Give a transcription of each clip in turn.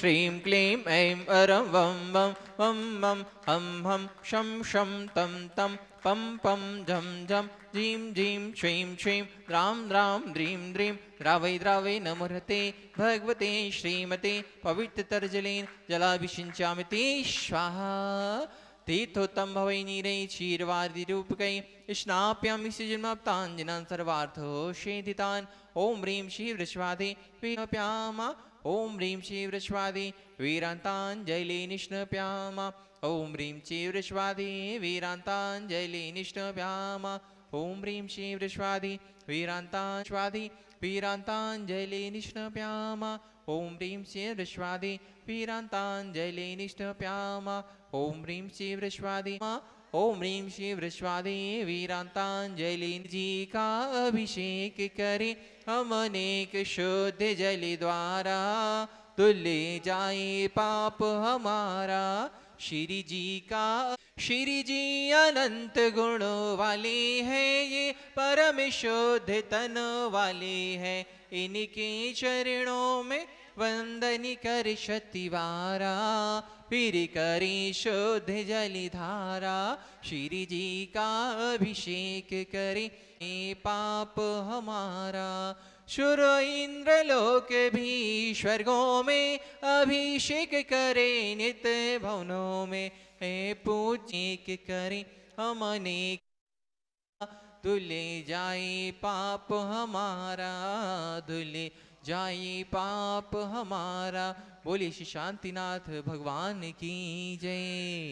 श्रीं क्लीं ऐं अरं वं वं वं वं हं हं शं शं तं तं पं पं झं झं जीं जीं श्रीं श्रीं द्रां द्रां द्रीं द्रीं द्रावै द्रावै नमोहते भगवते श्रीमते पवित्रतरजलेन जलाभिषिञ्चामि ते स्वाहा तीर्थोत्तम भवै नीरै क्षीरवादिरूपकै स्नाप्यामि सृजन्माप्ताञ्जनान् सर्वार्थोषेधितान् ॐ ह्रीं श्रीवृष्वादे विष्णप्यामा ॐ ह्रीं श्रीवृष्वादे वीरान्ताञ्जलि निष्णप्यामा ॐ ह्रीं श्रीवृष्वादे वीरान्ताञ्जलि निष्णप्यामा ॐ ह्रीं श्रीवृष्वादे वीरान्ताश्वादे वीरान्ताञ्जलि निष्णप्यामा ॐ ह्रीं श्रीवृष्वादे वीरान्ताञ्जलि निष्णप्यामा ॐ ह्रीं श्रीवृष्वादे ओम ह्रीं श्री वृष्वादे वीरांतांजलि जी का अभिषेक करे हम अनेक शुद्ध जल द्वारा तुल्य जाए पाप हमारा। श्री जी का श्री जी अनंत गुणों वाले हैं, ये परम शुद्ध तन वाले हैं, इनके चरणों में वंदन कर शतिवारा फिर करे शुद्ध जलधारा। श्री जी का अभिषेक करे पाप हमारा। शुर इंद्र लोक भी स्वर्गों में अभिषेक करे नित्य भवनों में हे पूजिक करे हम अनेक धुले जाए पाप हमारा धुले जाए पाप हमारा। बोले श्री शांतिनाथ भगवान की जय।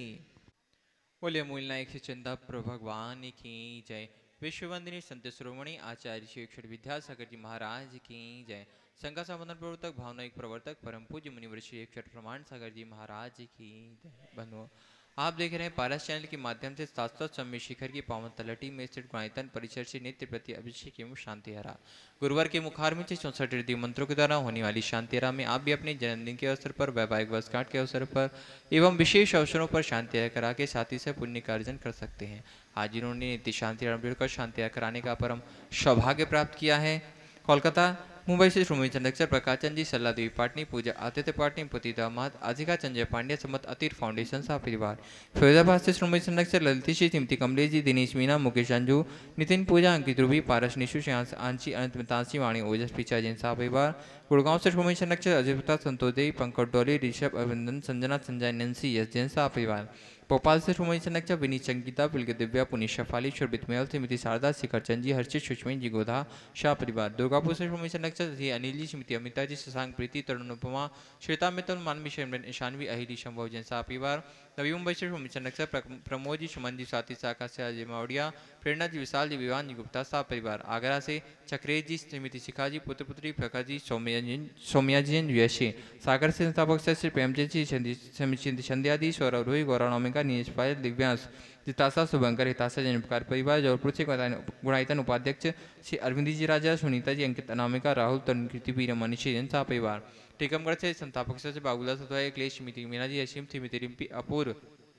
बोले मूल नायक श्री चंदापुर भगवान की जय। विश्ववंदनीय संत शिरोमणि आचार्य श्री अक्षर विद्यासागर जी महाराज की जय। संघ संबंधन प्रवर्तक भावनायक प्रवर्तक परम पूज्य मुनिवर श्री अक्षर प्रमाण सागर जी महाराज की जय। बंधुओं, आप देख रहे हैं पारस चैनल के माध्यम से शाश्वत सम्य शिखर की पावन तलहटी में स्थित गुणायतन परिसर से नित्य प्रति अभिषेक एवं शांति हरा गुरुवार के मुखारविंद से 64 हृदय मंत्रों के द्वारा होने वाली शांति हरा में आप भी अपने जन्मदिन के अवसर पर, वैवाहिक वर्षगांठ के अवसर पर एवं विशेष अवसरों पर शांति हरा करा के साथ ही से पुण्य का अर्जन कर सकते हैं। आज इन्होंने नित्य शांति हरा कर शांति हरा कराने का परम सौभाग्य प्राप्त किया है। कोलकाता मुंबई से श्रीमती चंद्रक्षर प्रकाशचंद जी, सल्ला देवी पाटनी, पूजा आदित्य पाटनी, पुती दामाद अधिका चंजय पांड्या, समत अतीर फाउंडेशन सा परिवार। फैजाबाद से श्रीमती चंद्रक्षर ललिती श्री श्रीमती कमलेश जी, दिनेश मीना, मुकेश अंजू, नितिन पूजा, अंकित रूबी, पारस निशु, श्रेयांश आंची, अनंत मितांशी, वाणी ओजस पिचा जैन सा परिवार। गुड़गांव से श्रीमती चंद्रक्षर अजय प्रताप, संतोष देवी, पंकज डोली, ऋषभ, अभिनंदन, संजना, संजय, नंसी, यश जैन सा परिवार। भोपाल से श्रीमती चंद्रक्षर विनीत, संगीता, पिलक दिव्या, पुनीत शफाली, शोभित महल, श्रीमती शारदा, शिखर चंद जी, हर्षित, सुषमी जी, गोधा शाह परिवार। दुर्गापुर से श्रीमती चंद्रक्षर श्री अनिल जी, श्रीमती अमिता जी, शशांक, प्रीति, तरुण, उपमा, श्वेता, मित्तल, मानवी, शर्मन, ईशानवी, अहिली, शंभव जैन सा परिवार। नवी मुंबई से श्रीमती चंद्रक्षर प्रमोद जी, सुमन जी, स्वाति शाखा से अजय मावड़िया, प्रेरणा जी, विशाल जी, विवान जी, गुप्ता सा परिवार। आगरा से चक्रेश जी, श्रीमती शिखा जी, पुत्र पुत्री प्रकाश जी, सौम्या जी, यशी। सागर से संस्थापक श्री प्रेमचंद जी, संध्या दी, सौरभ रोही, गौरव नौमिका, नीरज पायल, दिव्यांश, जितासा, शुभंकर, हिताशा जैन उपकार परिवार। जौलपुर से गुणायतन उपाध्यक्ष श्री अरविंद जी राजा, सुनीता जी, अंकित अनामिका, राहुल, तरुण, कीर्ति, वीर, मनीषी जैन सा परिवार। टीकमगढ़ से संस्थापक से बाबूलाल सतवाई, क्लेश, श्रीमती मीना जी, असीम, श्रीमती रिम्पी, अपूर्व,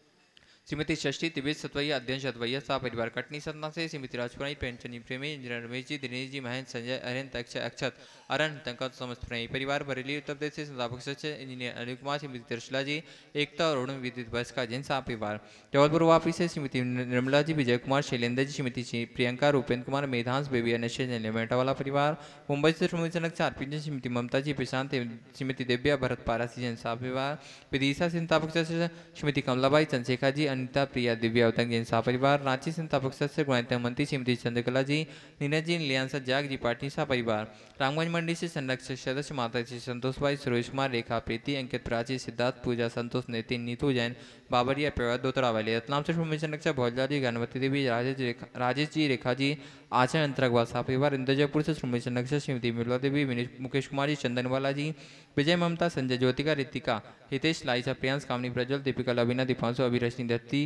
श्रीमती षष्ठी, तिबेत सतवैया, अध्ययन सतवैया सा परिवार। कटनी सतना से श्रीमती राजपुराई, पेंचनी प्रेमी, इंजीनियर रमेश जी, दिनेश जी, महेंद्र, संजय, अरविंद, अक्षत, अरन, तंकत, समस्त प्रेमी परिवार। बरेली उत्तर प्रदेश से संस्थापक सदस्य इंजीनियर अनिल कुमार, श्रीमती त्रिशला जी, एकता और अरुण विद्युत बस का जैन सा परिवार। जबलपुर वापी से श्रीमती निर्मला जी, विजय कुमार, शैलेंद्र जी, श्रीमती प्रियंका, रूपेंद्र कुमार, मेधांश, बेबी अनश्य जैन मेटा वाला परिवार। मुंबई से श्रीमती जनक से आरपी, श्रीमती ममता जी, प्रशांत, श्रीमती दिव्या, भरत पारासी जैन सा परिवार। विदिशा से संस्थापक सदस्य श्रीमती कमलाबाई, चंद्रशेखा जी, अनिता, प्रिया, दिव्या अवतंग जैन सा परिवार। रांची संस्थापक सदस्य गुणायतन मंत्री श्रीमती चंद्रकला जी, नीरज जी, लियांसा जाग जी, पाटनी सा परिवार। रामगंज मंडी से संरक्षक सदस्य माता जी, संतोष भाई, सुरेश कुमार, रेखा, प्रीति, अंकित, प्राची, सिद्धार्थ, पूजा, संतोष, नितिन, नीतू जैन, बाबरिया परिवार दोतरा वाले। रतलाम से श्रीमती संरक्षक भोजला जी, गणपति देवी, राजेश जी, रेखा जी, आचरण अंतरगवा सा परिवार। इंद्रजयपुर से श्रीमती संरक्षक श्रीमती मिर्ला देवी, मुकेश कुमार जी, चंदनवाला जी, विजय, ममता, संजय, ज्योतिका, रितिका, हितेश, लाइसा, प्रियांश, कामनी, प्रज्वल, दीपिका, लवीना, दीपांशु, अभिरश्नि, दत्ती,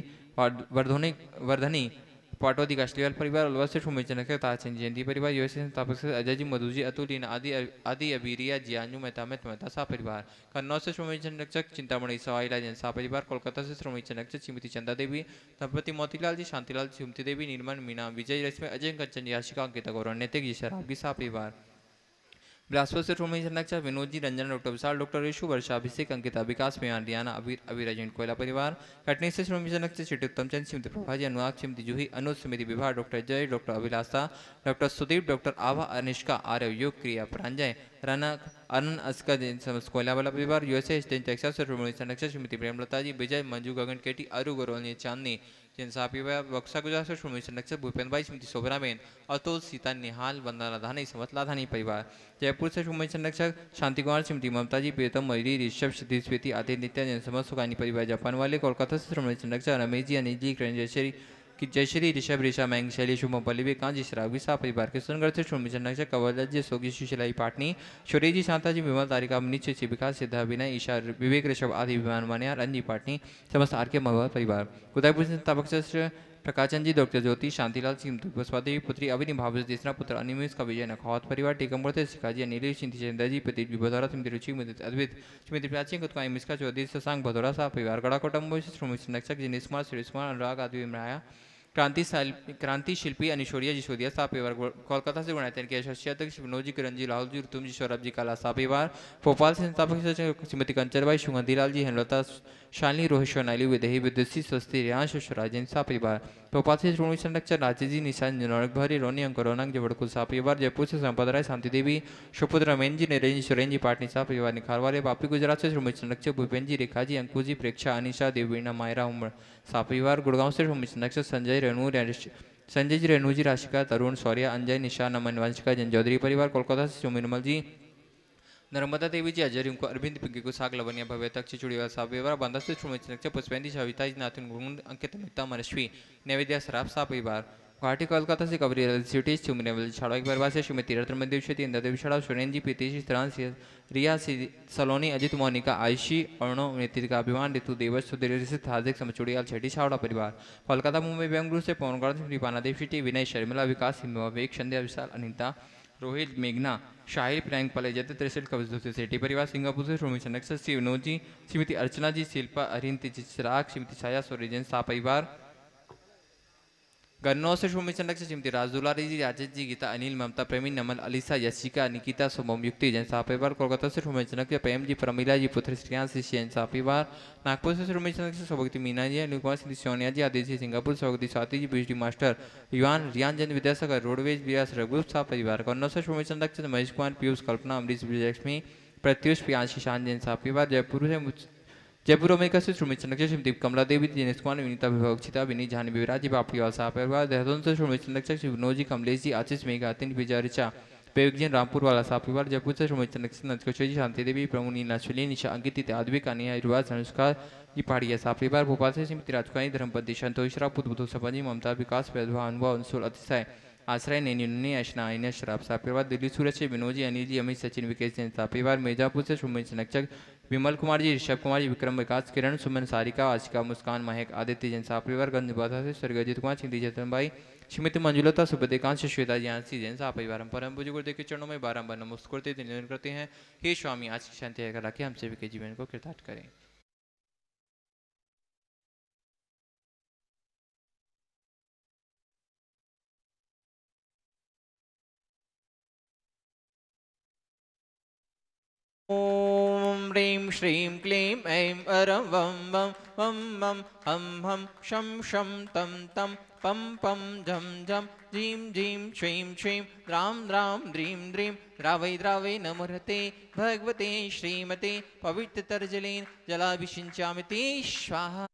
वर्धनी पाटोदी काशलीवाल परिवार। अलवर से श्रीमती चंद्रशेखर, तारचंद जयंती परिवार। यूएसए संस्थापक से अजय जी, मधु जी, अतुल, आदि अबीरिया, जियानू, मेहता सा परिवार। कन्नौज से श्रीमती चंद्रशेखर, चिंतामणि, सवाईला जैन सा परिवार। कोलकाता से श्रीमती चंद्रशेखर, श्रीमती चंदा देवी, दंपति मोतीलाल जी, शांतिलाल, सुमति देवी, निर्मल, मीना, विजय, रश्मि, अजय, कंचन, याशिका, अंकिता, गौरव, नैतिक जी, शराब की सा परिवार। बिलासपुर से रोमी नक्शा विनोद जी, रंजन, डॉक्टर विशाल, डॉक्टर ऋषु, वर्षा, अभिषेक, अंकिता, विकास, मेयान, रियाना, अबीर, अजय, कोयला परिवार। कटनी से रोमी नक्शा Shri Uttam Chand, Shrimati Prabha ji, Anurag, Shrimati Juhi, Anuj, Shrimati Vibha, doctor Jay, doctor Abhilasha, doctor Sudeep, doctor Abha, Anishka, Arya, योग क्रिया, प्रांजय, रनक, अनन, अस्का, जैन समस्त कोयला वाला परिवार। यूएसए टेक्सास से रोमी नक्शा श्रीमती प्रेमलता जी, विजय, मंजू, गगन, केटी, अरु, गौरव, चांदनी, जिनसापी बक्सा गुजरात से श्रीमती नक्शा भूपेंद्र भाई, श्रीमती शोभना बेन, अतुल, सीता, निहाल, वंदना धानी, समत लाधानी परिवार। जयपुर से श्रीमती संरक्षक शांति कुमार, श्रीमती ममता जी, प्रीतम, मयूरी, ऋषभ, सिद्धि, स्वीति, आदित्य, नित्या, जनसमत, सुखानी परिवार जापान वाले। कोलकाता से श्रीमती संरक्षक रमेश जी, अनिल जी, किरण, जयश्री की जयश्री, ऋषभ, ऋषा, मैंग, शैली, शुभम, पल्लवी, कांजी, श्रावी, सा परिवार के सुनगढ़ से श्रीमती संरक्षक कवल जी, सोगी, सुशीलाई, पाटनी, शौर्य जी, शांता जी, विमल, तारिका, नीचे शिविका, सिद्धा, विनय, ईशा, विवेक, ऋषभ आदि विमान मान्या, रंजी, पाटनी, समस्त आर के महुआ परिवार। उदयपुर से ताबक प्रकाशचंद जी, डॉक्टर ज्योति, शांतिलाल, श्रीमती पुष्पादेवी, पुत्री अविनी, भावेश, तीसरा पुत्र अनिमेश का विजय, नखौत परिवार। टीकमगढ़ से शिकाजी, नीलेश, चिंती, चंदा जी, प्रदीप, भदौरा, श्रीमती रुचि, अद्वित, श्रीमती प्राची, कुतवाई, मिश्का, चौधरी, शशांक, भदौरा साहब परिवार। गड़ा कोटम्बो से श्रीमती नक्षक, जिनेश कुमार, सुरेश कुमार, अनुराग आदि मराया। क्रांति शिल्पी अनिशोरिया जिशोदिया साहब परिवार। कोलकाता से गुणायतन के अध्यक्ष विनोद जी, किरण जी, राहुल जी, ऋतुम जी, सौरभ जी, काला साहब परिवार। भोपाल से संस्थापक श्रीमती कंचरबाई, सुगंधीलाल जी, हेमलता, शालिनी, रोहित, शोनाली, विदेही, विदुषी, स्वस्ति, रियांश, राजेंद्र साहब परिवार। भोपाल से श्रोणी संरक्षक राजे जी, निशान, जनक भरी, रोनी, अंकुरोनंग, जबड़कुल साहब परिवार। जयपुर से संपत राय, शांति देवी, सुपुत्र रमेन जी, नरेंद्र, सुरेंद्र जी, पाटनी साहब परिवार निखार वाले। वापी गुजरात से श्रोणी संरक्षक भूपेन्द्र जी, रेखा जी, अंकुश जी, प्रेक्षा, अनिशा, देवीना, मायरा, उमर साहब परिवार। गुड़गांव से श्रोणी संरक्षक संजय, रेणु, संजय जी, रेणु जी, राशिका, तरुण, शौर्य, अंजय, निशा, नमन, वंशिका, जन परिवार। कोलकाता से निर्मल जी, नर्मदा देवी जी, अजय, रिंकू, अरविंद, पिंकी को साग, लवनिया, भव्य, तक चिचुड़ीवाल साहब परिवार। बांदा से श्रोणी पुष्पेंद्र, सविता जी, नाथुन, गुण, अंकित, मिता, मनस्वी, नैवेद्या, सराफ साहब परिवार। गुवाहाटी कोलकाता से कबरी सिटी, सुमनेवल छाड़ा के परिवार से श्रीमती रत्न देवशती, इंद्र देवी छाड़ा, सुरेंद्र जी, प्रीति, त्राण, रिया, सलोनी, अजित, मोनिका, आयशी, अर्णव, नेत्रिका, अभिमान, ऋतु, देवश, सुधीर, हार्दिक, समचुड़ियाल, छठी, छावड़ा परिवार। कोलकाता, मुंबई, बेंगलुरु से पवनगढ़, पाना देव सिटी, विनय, शर्मिला, विकास, विवेक, संध्या, विशाल, अनिता, रोहित, मेघना, शाहिर, प्रियंक, पले, जत, त्रिशल, कवजदूत सेठी परिवार। सिंगापुर से रोमी संरक्षक श्री विनोद जी, श्रीमती अर्चना जी, शिल्पा, अरिंद, चिराग, श्रीमती छाया, सोरेजन सा परिवार। गन्नौर से श्रोमी संरक्षक श्रीमती राजदुलारी जी, राजेश जी, गीता, अनिल, ममता, प्रेमी, नमन, अलीसा, यशिका, निकिता, शुभम, युक्ति, जैन साहब परिवार। कोलकाता से श्रोमी संरक्षक प्रेम जी, प्रमिला जी, पुत्र श्रियांश, जैन साहब परिवार। नागपुर से श्रोमी संरक्षक सौभगती मीना जी, अनिल कुमार, श्री सोनिया जी, आदित्य, सिंगापुर, सौभगती स्वाति जी, बीएचडी मास्टर युवान, रियान चंद, विद्यासागर, रोडवेज, व्यास, रघुरूप साहब परिवार। कन्नौर से श्रोमी संरक्षक महेश कुमार, पीयूष, कल्पना, अमरीश, विजयलक्ष्मी, प्रत्युष, प्रियांशी, शान, जैन साहब परिवार। जयपुर अमेरिका से श्रोमित संरक्षक श्रीमती कमला देवी, दिनेश कुमार, विनीता, विभक्षिता, विनीत, जाह्नवी, विराजी, बापीवाल साहब परिवार। देहरादून से श्रोमित संरक्षक श्री विनोद जी, कमलेश जी, आशीष, मेघा, अतिन, विजय, ऋचा, बेगजन, रामपुर वाला साहब परिवार। जयपुर से श्रोमित संरक्षक नंदकिशोर जी, शांति देवी, प्रमु, नीला, शैली, निशा, अंकित, आदवी, कानिया, रुवाज, अनुष्का जी, पहाड़िया साहब परिवार। भोपाल से श्रीमती राजकुमारी, धर्मपति, संतोषरा, पुत्र सपा जी, ममता, विकास, वैधवा, अनुभव, अंशुल, अतिशय, आश्रय, नैनी, अशना, आइना, शराब साहब परिवार। दिल्ली सूरत से विनोद जी, अनिल जी, अमित, सचिन, विकेश, जैन साहब परिवार। मिर्जापुर से श्रोमित संरक्षक विमल कुमार जी, ऋषभ कुमार जी, विक्रम, विकास, किरण, सुमन, सारिका, आशिका, मुस्कान, महक, आदित्य, जैन साहब परिवार। गंजबाधा से स्वर्गजीत कुमार, चिंती, जतन भाई, श्रीमती मंजुलता, सुबदेकांत, श्वेता जी, आंसी, जैन साहब परिवार। हम परम पूज्य गुरुदेव के चरणों में बारंबार नमस्कार निवेदन करते हैं, हे स्वामी आज की शांति करा के हम सभी के जीवन को कृतार्थ करें। ॐ ह्रीं श्रीं क्लीं ऐं अरं वं वं वं वं हं हं शं शं तं तं पं पं झं झं झीं झीं श्रीं श्रीं द्रां द्रां द्रीं द्रीं द्रावै द्रावै नमोहते भगवते श्रीमते पवित्रतरजलेन जलाभिषिञ्चामि ते स्वाहा।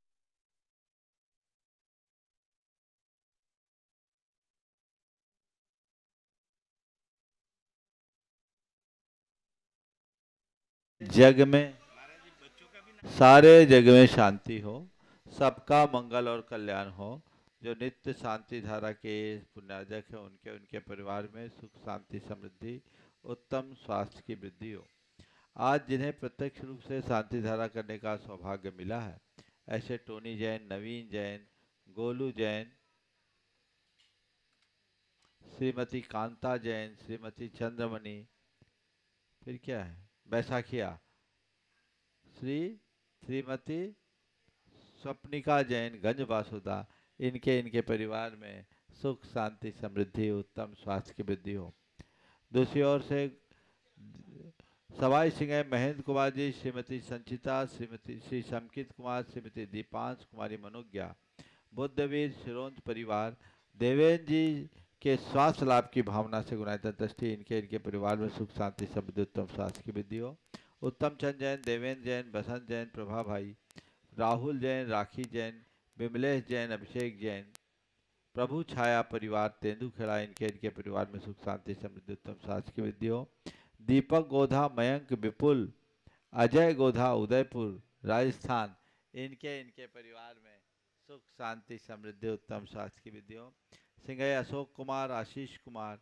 जग में सारे जग में शांति हो, सबका मंगल और कल्याण हो। जो नित्य शांति धारा के पुण्यार्जक है उनके उनके परिवार में सुख शांति समृद्धि उत्तम स्वास्थ्य की वृद्धि हो। आज जिन्हें प्रत्यक्ष रूप से शांति धारा करने का सौभाग्य मिला है, ऐसे टोनी जैन, नवीन जैन, गोलू जैन, श्रीमती कांता जैन, श्रीमती चंद्रमणि, फिर क्या है, बैसाखिया, श्रीमती स्वप्निका जैन, गंज वासुदा, इनके इनके परिवार में सुख शांति समृद्धि उत्तम स्वास्थ्य की वृद्धि हो। दूसरी ओर से सवाई सिंह महेंद्र कुमार जी, श्रीमती संचिता, श्रीमती श्री समकित कुमार, श्रीमती दीपांश कुमारी मनोज्ञा, बुद्धवीर शिरोंज परिवार, देवेंद्र जी के स्वास्थ्य लाभ की भावना से गुणायता दृष्टि इनके परिवार में सुख शांति समृद्धि उत्तम स्वास्थ्य की वृद्धि हो। उत्तम चंद जैन, देवेंद्र जैन, बसंत जैन, प्रभा भाई, राहुल जैन, राखी जैन, विमलेश जैन, अभिषेक जैन, प्रभु छाया परिवार तेंदुखेड़ा इनके परिवार में सुख शांति समृद्धि उत्तम स्वास्थ्य की वृद्धि हो। दीपक गोधा, मयंक विपुल, अजय गोधा उदयपुर राजस्थान इनके परिवार में सुख शांति समृद्धि उत्तम स्वास्थ्य की वृद्धि हो। सिंघई अशोक कुमार, आशीष कुमार,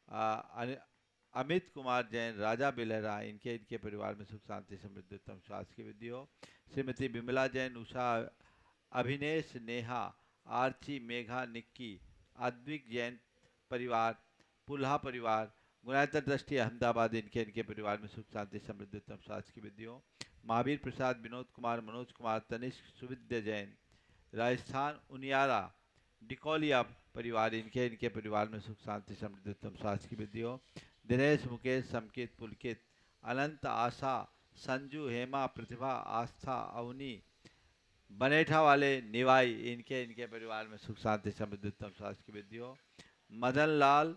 अमित कुमार जैन, राजा बिलहरा इनके परिवार में सुख शांति समृद्धि उत्तम स्वास्थ्य की वृद्धि हो। श्रीमती विमला जैन, उषा, अभिनेश, नेहा, आर्ची, मेघा, निक्की, अद्विक जैन परिवार, पुल्हा परिवार, गुणायता दृष्टि अहमदाबाद इनके परिवार में सुख शांति समृद्धि उत्तम स्वास्थ्य की वृद्धि हो। महावीर प्रसाद, विनोद कुमार, मनोज कुमार, तनिष्क, सुविद्या जैन, राजस्थान उनियारा डिकोलिया परिवार इनके परिवार में सुख शांति समृद्धि उत्तम स्वास्थ्य की वृद्धि हो। दिनेश, मुकेश, समकित, पुलकित, अनंत, आशा, संजू, हेमा, प्रतिभा, आस्था, अवनी, बनेठा वाले निवाई इनके परिवार में सुख शांति समृद्धि उत्तम स्वास्थ्य की वृद्धि हो। मदन लाल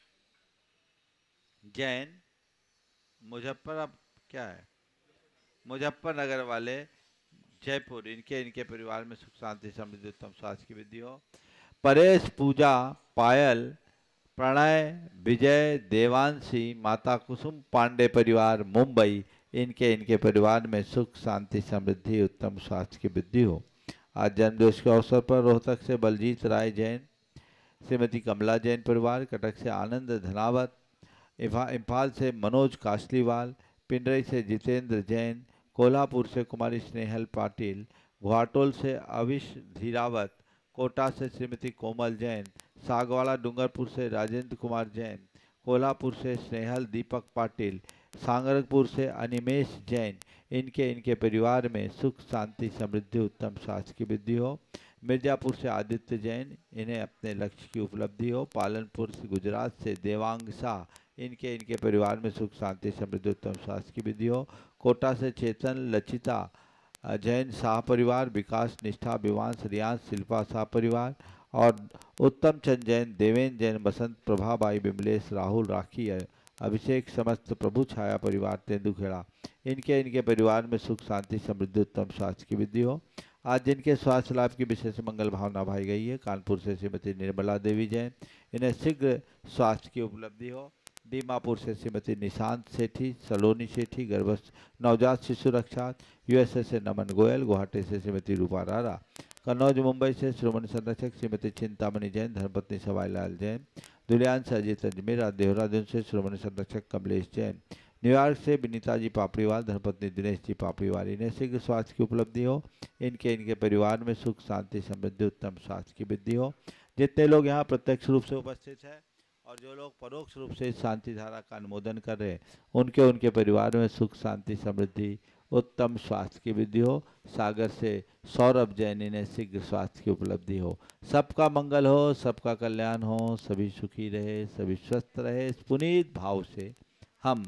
जैन, मुजफ्फरनगर वाले जयपुर इनके परिवार में सुख शांति समृद्धि उत्तम स्वास्थ्य की वृद्धि हो। परेश, पूजा, पायल, प्रणय, विजय, देवांशी, माता कुसुम पांडे परिवार मुंबई इनके परिवार में सुख शांति समृद्धि उत्तम स्वास्थ्य की वृद्धि हो। आज जन्मदिवस के अवसर पर रोहतक से बलजीत राय जैन, श्रीमती कमला जैन परिवार, कटक से आनंद धनावत, इम्फाल से मनोज कासलीवाल, पिंडरई से जितेंद्र जैन, कोल्हापुर से कुमारी स्नेहल पाटिल, घाटोल से अविश धीरावत, कोटा से श्रीमती कोमल जैन, सागवाड़ा डूंगरपुर से राजेंद्र कुमार जैन, कोल्हापुर से स्नेहल दीपक पाटिल, सांगरपुर से अनिमेश जैन इनके परिवार में सुख शांति समृद्धि उत्तम स्वास्थ्य की वृद्धि हो। मिर्जापुर से आदित्य जैन इन्हें अपने लक्ष्य की उपलब्धि हो। पालनपुर से गुजरात से देवांग शाह इनके परिवार में सुख शांति समृद्धि उत्तम स्वास्थ्य की वृद्धि हो। कोटा से चेतन, लचिता जैन शाह परिवार, विकास, निष्ठा, विवांश, रियांश, शिल्पा शाह परिवार और उत्तम चंद जैन, देवेंद्र जैन, बसंत, प्रभाबाई, विमलेश, राहुल, राखी, अभिषेक, समस्त प्रभु छाया परिवार तेंदुखेड़ा इनके परिवार में सुख शांति समृद्धि उत्तम स्वास्थ्य की वृद्धि हो। आज जिनके स्वास्थ्य लाभ की विशेष मंगल भावना भाई गई है, कानपुर से श्रीमती निर्मला देवी जैन इन्हें शीघ्र स्वास्थ्य की उपलब्धि हो। दीमापुर से श्रीमती निशांत सेठी, सलोनी सेठी, गर्भस्थ नवजात शिशु रक्षा, यूएसए से नमन गोयल, गुवाहाटी से श्रीमती रूपा रारा, कन्नौज मुंबई से श्रोमणी संरक्षक श्रीमती चिंतामणि जैन, धर्मपत्नी सवाईलाल जैन, दुलियान से अजीत अजमेरा, देहरादून से श्रोमणी संरक्षक कमलेश जैन, न्यूयॉर्क से विनीता जी पापड़ीवाल, धर्मपत्नी दिनेश जी पापड़ीवाल इन्हें शीघ्र स्वास्थ्य की उपलब्धि हो। इनके परिवार में सुख शांति समृद्धि उत्तम स्वास्थ्य की वृद्धि हो। जितने लोग यहाँ प्रत्यक्ष रूप से उपस्थित हैं और जो लोग परोक्ष रूप से इस शांति धारा का अनुमोदन कर रहे हैं उनके परिवार में सुख शांति समृद्धि उत्तम स्वास्थ्य की वृद्धि हो। सागर से सौरभ जैन ने शीघ्र स्वास्थ्य की उपलब्धि हो। सबका मंगल हो, सबका कल्याण हो, सभी सुखी रहे, सभी स्वस्थ रहे। इस पुनीत भाव से हम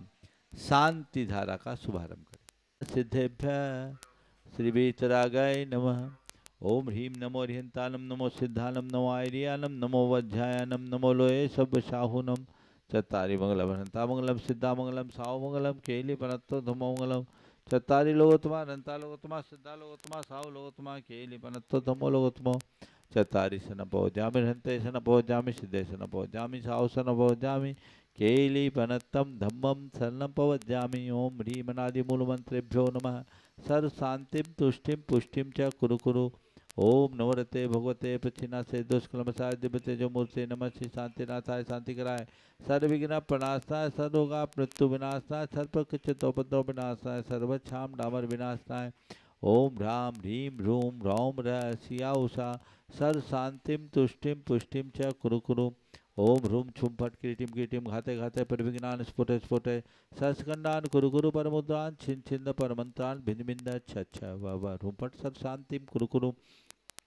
शांति धारा का शुभारंभ करें। सिद्धेभ्य श्री वीतरागाय नमः। ओम ह्रीं नमो ह्रियंतानम, नमो सिद्धानम, नमो आयरियानम, नमो वज्रायानम, नमो लोये सब शाहुनम। चत्तारि मंगलम हंता मंगलम, सिद्धा मंगलम, साहु मंगलम, केली पनत्तो धमो मंगलम। चत्तारि लोगोत्तमा, हंता लोगोत्तमा, सिद्धा लोगोत्तमा, साहु लोगोत्तमा, केली पनत्तो धमो लोगोत्तमो। चत्तारि सन पहुँचामि, हंते सन पहुँचामि, सिद्धे सन पहुँचामि, साहु सन पहुँचामि, केली पनत्तम धम्मम शरणं पवज्जामि। ओम ह्रीं अनादि मूल मंत्रेभ्यो नमः। सर्व शांतिम तुष्टिम पुष्टिम च कुरु कुरु। ओम नवरते भगवते प्रचिनासे दुष्कलमसाय दिव्यते जो मूर्ति नमः श्री शांतिनाथाय शांति कराय। सर्वविघ्न प्रणाशाय, सर्वरोगा मृत्यु विनाशाय, सर्वकृच्छतोपद्रव विनाशाय, सर्वक्षाम डामर विनाशाय। ओम ह्रां ह्रीं ह्रूं ह्रौं रसिया उषा। सर्व शांतिम तुष्टिम पुष्टिम च कुरु कुरु। ओम ह्रूम छुम फट किरीटिम किरीटिम घाते घाते परविघ्नान स्फुटे स्फुटे। सरस्कंडान कुरु कुरु परमुद्रान छिन छिंद परमंत्रान भिन्न भिन्न छ व ह्रूम फट सर्व शांतिम कुरु कुरु।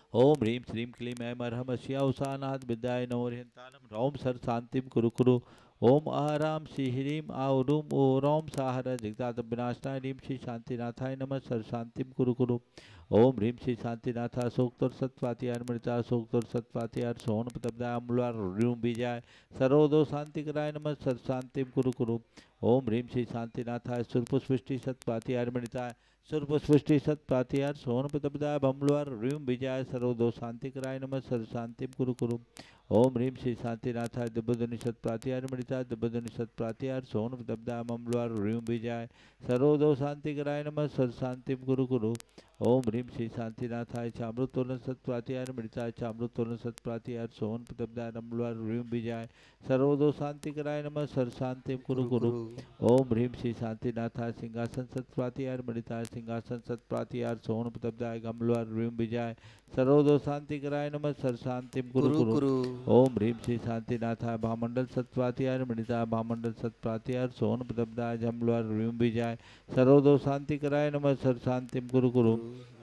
ओम ह्रीं श्रीं क्लीं ऐं अर्हं अस्याउषानाथ विद्याय नमोरिहंतानं रौं सर शांतिं कुरु कुरु। ओम आराम श्री ह्रीं आउरूम ओरौं साहर जगदात विनाशनाय ह्रीं श्री शांतिनाथाय नमः सर शांतिं कुरु कुरु। ओम ह्रीं श्री शांतिनाथा सोक्तोर सत्पातिहार मृता सोक्तोर सत्पातिहार सोहन प्रतब्दाय अम्लवार ह्रीं बीजाय सर्वदो शांतिकराय नमः सर शांतिं कुरु कुरु। ओम ह्रीं श्री शांतिनाथाय सुरपुष्पृष्टि सत्पातिहार मृताय सुरपुष्पृष्टि सत्पातिहार सोहन प्रतब्दाय अम्लवार ह्रीं बीजाय सर्वदो शांतिकराय नमः सर शांतिं कुरु कुरु। ओम ह्रीं श्री शांतिनाथाय दिव्यध्वनि सत्प्रातिहार मृताय दिव्यध्वनि सत्प्रातिहार सोहन प्रतब्दाय अम्लवार ह्रीं बीजाय सर्वदो शांतिकराय नमः सर शांतिं कुरु कुरु। ओम ह्रीं श्री शांतिनाथाय चामृतोलन सत्प्रातिहार मृताय चामृतोलन सत्प्रातिहार सोहन प्रतब्दाय अम्लवार ह्रीं बीजाय सर्वदो शांतिकराय नमः सर शांतिं कुरु कुरु। ओम ह्रीं श्री शांतिनाथाय सिंहासन सत्प्रातिहार मृताय सिंहासन सत्प्रातिहार सोहन प्रतब्दाय अम्लवार ह्रीं बीजाय सर्वदो शांतिकराय नमः सर शांतिं कुरु कुरु। ओम ह्रीं श्री शांतिनाथाय भामंडल सत्प्रातिहार मृताय भामंडल सत्प्रातिहार सोहन प्रतब्दाय अम्लवार ह्रीं बीजाय सर्वदो शांतिकराय नमः सर शांतिं कुरु कुरु।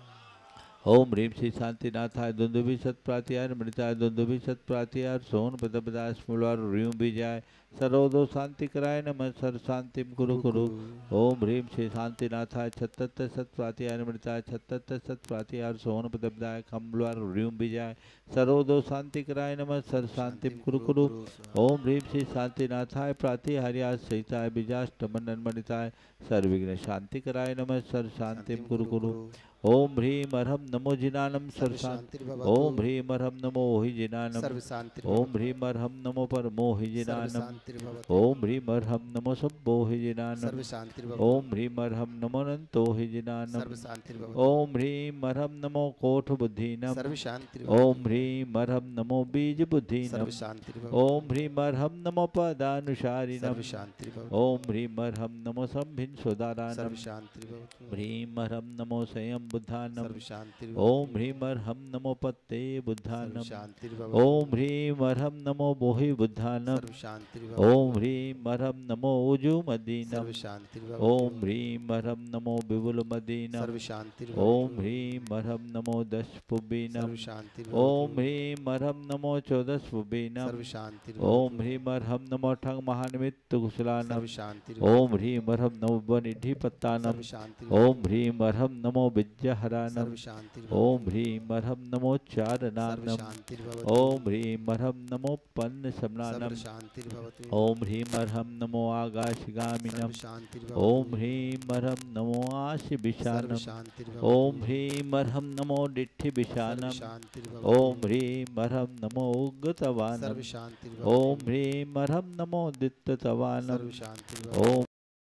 ओम ह्रीं श्री शांतिनाथाय दुंदुभि सत्प्रातिहार मृताय दुंदुभि सत्प्रातिहार सोहन प्रतब्दाय स्मृवार ह्रीं बीजाय सर्वदो शांतिकराय नमः सर शांतिं कुरु कुरु। ओम ह्रीं श्री शांतिनाथाय छत्तत सत्प्रातिहार मृताय छत्तत सत्प्रातिहार सोहन प्रतब्दाय कम्लवार ह्रीं बीजाय सर्वदो शांतिकराय नमः सर शांतिं कुरु कुरु। ओम ह्रीं श्री शांतिनाथाय प्रातिहार्याय सहिताय बीजाष्टमन मणिताय सर्वविघ्न शांतिकराय नमः सर शांतिं कुरु कुरु। ओम ह्रीं अर्हं नमो जिनानं सर्व शांति। ओम ह्रीं अर्हं नमो हि जिनानं। ओम ह्रीं अर्हं नमो परमो हि जिनानं। ओम ह्रीं अर्हं नमो सब्बो हि जिनानं। ओम ह्रीं अर्हं नमो अनंतो हि जिनानं। ओम ह्रीं अर्हं नमो कोठ बुद्धीनं। ओम ह्रीं अर्हं नमो बीज बुद्धीनं। ओम ह्रीं अर्हं नमो पदानुसारिणं। ओम ह्रीं अर्हं नमो संभिन् सुदारानं। ह्रीं अर्हं नमो संयम बुद्धानम। ओम ह्रीं अर्हं नमो पत्ते बुद्धानम। ओम ह्रीं अर्हं नमो बोहि बुद्धानम। ओम ह्रीं अर्हं नमो उजु मदीनम। ओम ह्रीं अर्हं नमो विपुल मदीनम। ओम ह्रीं अर्हं नमो दश पुबीनम। ओम ह्रीं अर्हं नमो चौदश पुबीनम। ओम ह्रीं अर्हं नमो ठंग महानिमित्त कुशलानम। ओम ह्रीं अर्हं नमो वनिधि पत्तानम। ओम ह्रीं अर्हं नमो विद्याहरानम। ओम ह्रीं अर्हं नमो चारणानम। ओम ह्रीं अर्हं नमो पन्न शमनानम। ओम ह्रीं अर्हं नमो आकाशगामिनम। ओम ह्रीं अर्हं नमो आशि विशानम। ओम ह्रीं अर्हं नमो डिठि विशानम। ओम ह्रीं अर्हं नमो उग्गतवानम। ओम ह्रीं अर्हं नमो दित्ततवानम। ओम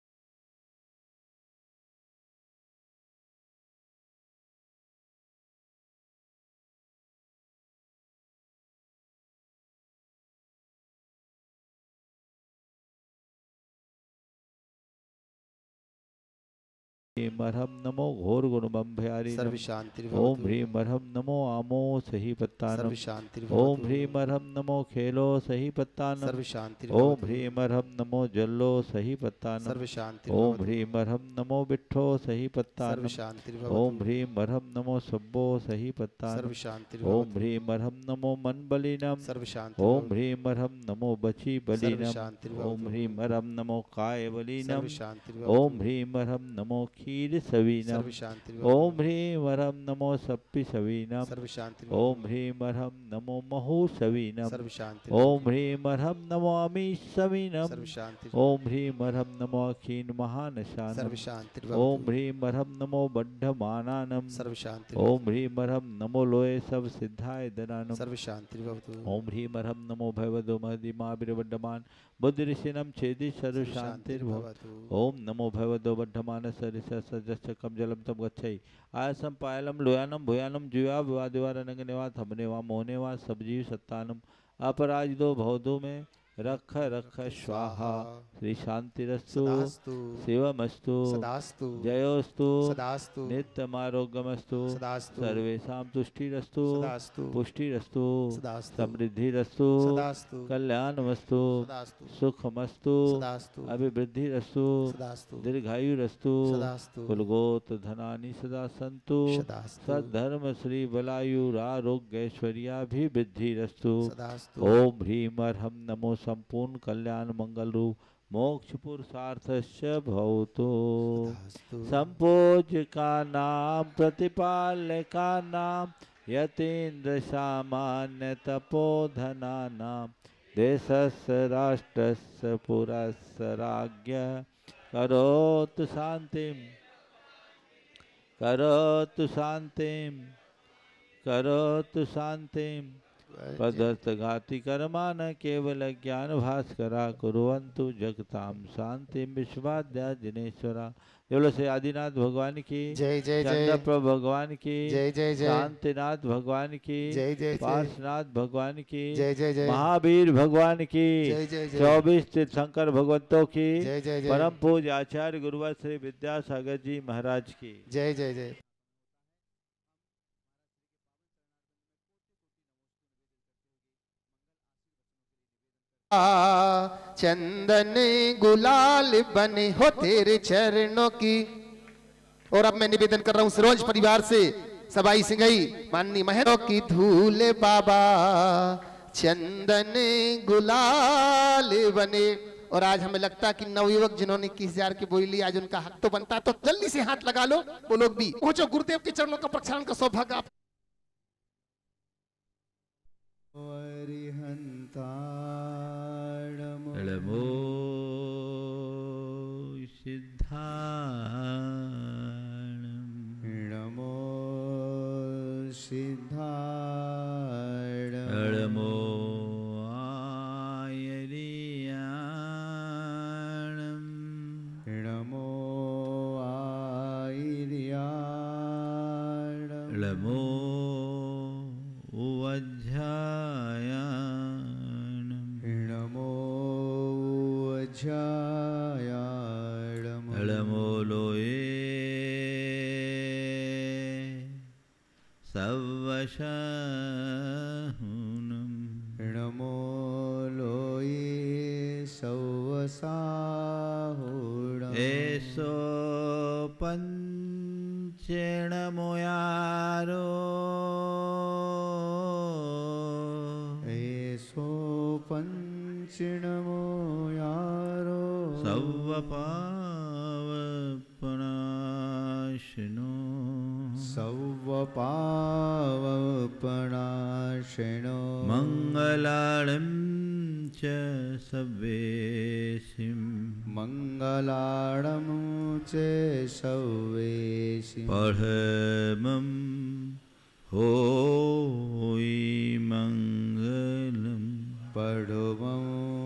अर्हं नमो घोर गुणमभयारिणम। ओम ह्रीं अर्हं नमो आमो सही पत्तानम। ओम ह्रीं अर्हं नमो खेलो सही पत्तानम। ओम ह्रीं अर्हं नमो जल्लो सही पत्तानम। ओम ह्रीं अर्हं नमो बिट्ठो सही पत्तानम। ओम ह्रीं अर्हं नमो सब्बो सही पत्तानम। ओम ह्रीं अर्हं नमो मन बलिनम। ओम ह्रीं अर्हं नमो बची बलिनम। ओम ह्रीं अर्हं नमो काय बलिनम। ओम ह्रीं अर्हं नमो क्षीर सवीनम। ओम ह्रीं अर्हं नमो सप्पि सवीनम। ओम ह्रीं अर्हं नमो महु सवीनम। ओम ह्रीं अर्हं नमो अमी सवीनम। ओम ह्रीं अर्हं नमो अखीन महानशानम। ओम ह्रीं अर्हं नमो बड्ढमानानम। ओम ह्रीं अर्हं नमो लोये सब सिद्धाय दनानम। ओम ह्रीं अर्हं नमो भगवतो महदिमाविर्वड्ढमान बुद्धिरिशिनम छेदि सर्व शांतिर्भवतु। ओम नमो भगवतो बड्ढमान सरिसजश्चकम जलम तम गच्छै आयसम पायलम लोयानम भूयानम जुया विवादिवार अनंग निवा थमनेवा मोहनेवा सबजीव सत्तानम अपराजितो भवदो में रख रख स्वाहा। श्री शांतिरस्तु, सदास्तु शिवमस्तु, सदास्तु जयोस्तु, सदास्तु नित्यमारोग्यमस्तु, सदास्तु सर्वेषां तुष्टिरस्तु, सदास्तु पुष्टिरस्तु, सदास्तु समृद्धिरस्तु, सदास्तु कल्याणमस्तु, सदास्तु सुखमस्तु, सदास्तु अभिवृद्धिरस्तु, सदास्तु दीर्घायुरस्तु, सदास्तु कुलगोत्र धनानि सदा सन्तु, सदास्तु सद्धर्म श्री बलायुरारोग्यैश्वर्याभिवृद्धिरस्तु। सदास्तु ओम ह्रीं अर्हं नमो संपूर्ण कल्याण मंगल रूप मोक्ष पुरुषार्थस्य भवतु। सदास्तु संपूज्य का नाम, प्रतिपाल्य का नाम, यतीन्द्र सामान्य तपोधना नाम, देशस्य राष्ट्रस्य पुरस्य राज्ञ करोतु शांतिं, करोतु शांतिं, करोतु शांतिं। पदर्थघाति कर्मा न केवल ज्ञान भास्करा, कुर्वन्तु जगतां शांतिं विश्वाद्या जिनेश्वरा। बोलो से आदिनाथ भगवान की जय जय जय चंद्रप्रभु भगवान की जय जय जय शांतिनाथ भगवान की जय जय जय पार्श्वनाथ भगवान की जय जय जय महावीर भगवान की जय जय जय 24 तीर्थंकर भगवंतों की जय जय जय परम पूज्य आचार्य गुरुवर श्री विद्यासागर जी महाराज की जय जय जय। चंदन गुलाल बने हो तेरे चरणों की। और अब मैं निवेदन कर रहा हूं सरोज परिवार से, सबाई सिंघई माननी महरों की धूल बाबा, चंदन गुलाल बने। और आज हमें लगता है कि नवयुवक जिन्होंने 21,000 की बोली ली, आज उनका हक तो बनता है, तो जल्दी से हाथ लगा लो वो लोग भी पहुंचो। गुरुदेव के चरणों का प्रक्षालन का सौभाग्य आप नमो सिद्धाणं, नमो सिद्धाणं, नमो आयर्याणं, नमो आयर्याणं, नमो वज्रायाणं, नमो वज्रायाणं, नमो लोये सवशहुनं, नमो लोये सवसाहुणम्। एषो पञ्चेणमुयारो, एषो पञ्चनमो यारो सवपावपनाशिनो, सवपावपनाशिनो मङ्गलानं च सवेशिं, मङ्गलाणं च सवेशिं परमं होयि मङ्गलम्, परमं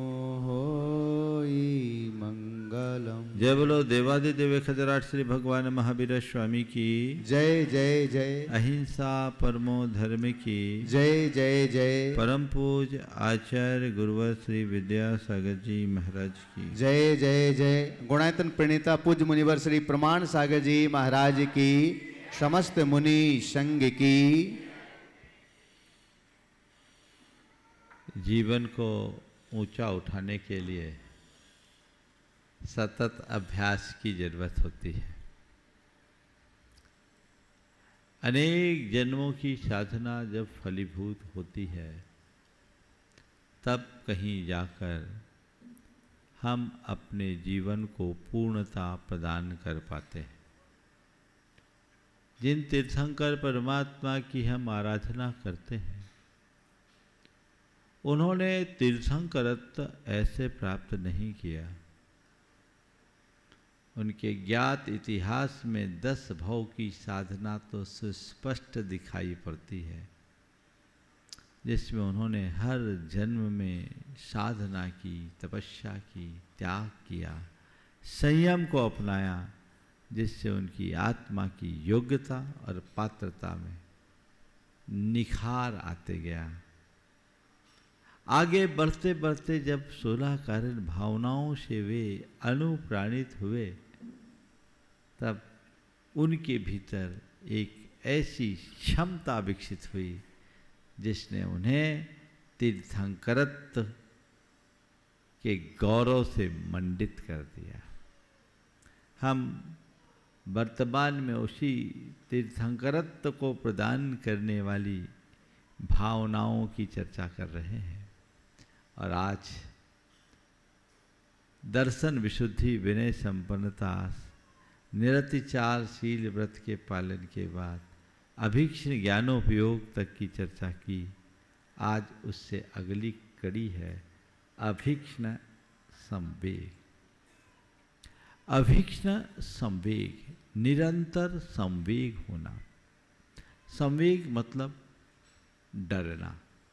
होयि मङ्गलम्। जय बोलो देवादिदेव खजराट श्री भगवान महावीर स्वामी की जय जय जय। अहिंसा परमो धर्म की जय जय जय। परम पूज्य आचार्य गुरुवर श्री विद्यासागर जी महाराज की जय जय जय। गुणायतन प्रणेता पूज्य मुनिवर श्री प्रमाण सागर जी महाराज की, समस्त मुनि संघ की। जीवन को ऊंचा उठाने के लिए सतत अभ्यास की जरूरत होती है। अनेक जन्मों की साधना जब फलीभूत होती है, तब कहीं जाकर हम अपने जीवन को पूर्णता प्रदान कर पाते हैं। जिन तीर्थंकर परमात्मा की हम आराधना करते हैं, उन्होंने तीर्थंकरत्व ऐसे प्राप्त नहीं किया। उनके ज्ञात इतिहास में 10 भव की साधना तो सुस्पष्ट दिखाई पड़ती है, जिसमें उन्होंने हर जन्म में साधना की, तपस्या की, त्याग किया, संयम को अपनाया, जिससे उनकी आत्मा की योग्यता और पात्रता में निखार आते गया। आगे बढ़ते बढ़ते जब 16 कारण भावनाओं से वे अनुप्राणित हुए, तब उनके भीतर एक ऐसी क्षमता विकसित हुई जिसने उन्हें तीर्थंकरत्व के गौरव से मंडित कर दिया। हम वर्तमान में उसी तीर्थंकरत्व को प्रदान करने वाली भावनाओं की चर्चा कर रहे हैं। और आज दर्शन विशुद्धि, विनय संपन्नता, निरतिचारशील व्रत के पालन के बाद अभीक्ष्ण ज्ञानोपयोग तक की चर्चा की। आज उससे अगली कड़ी है अभीक्ष्ण संवेग। अभीक्ष्ण संवेग, निरंतर संवेग होना। संवेग मतलब डरना।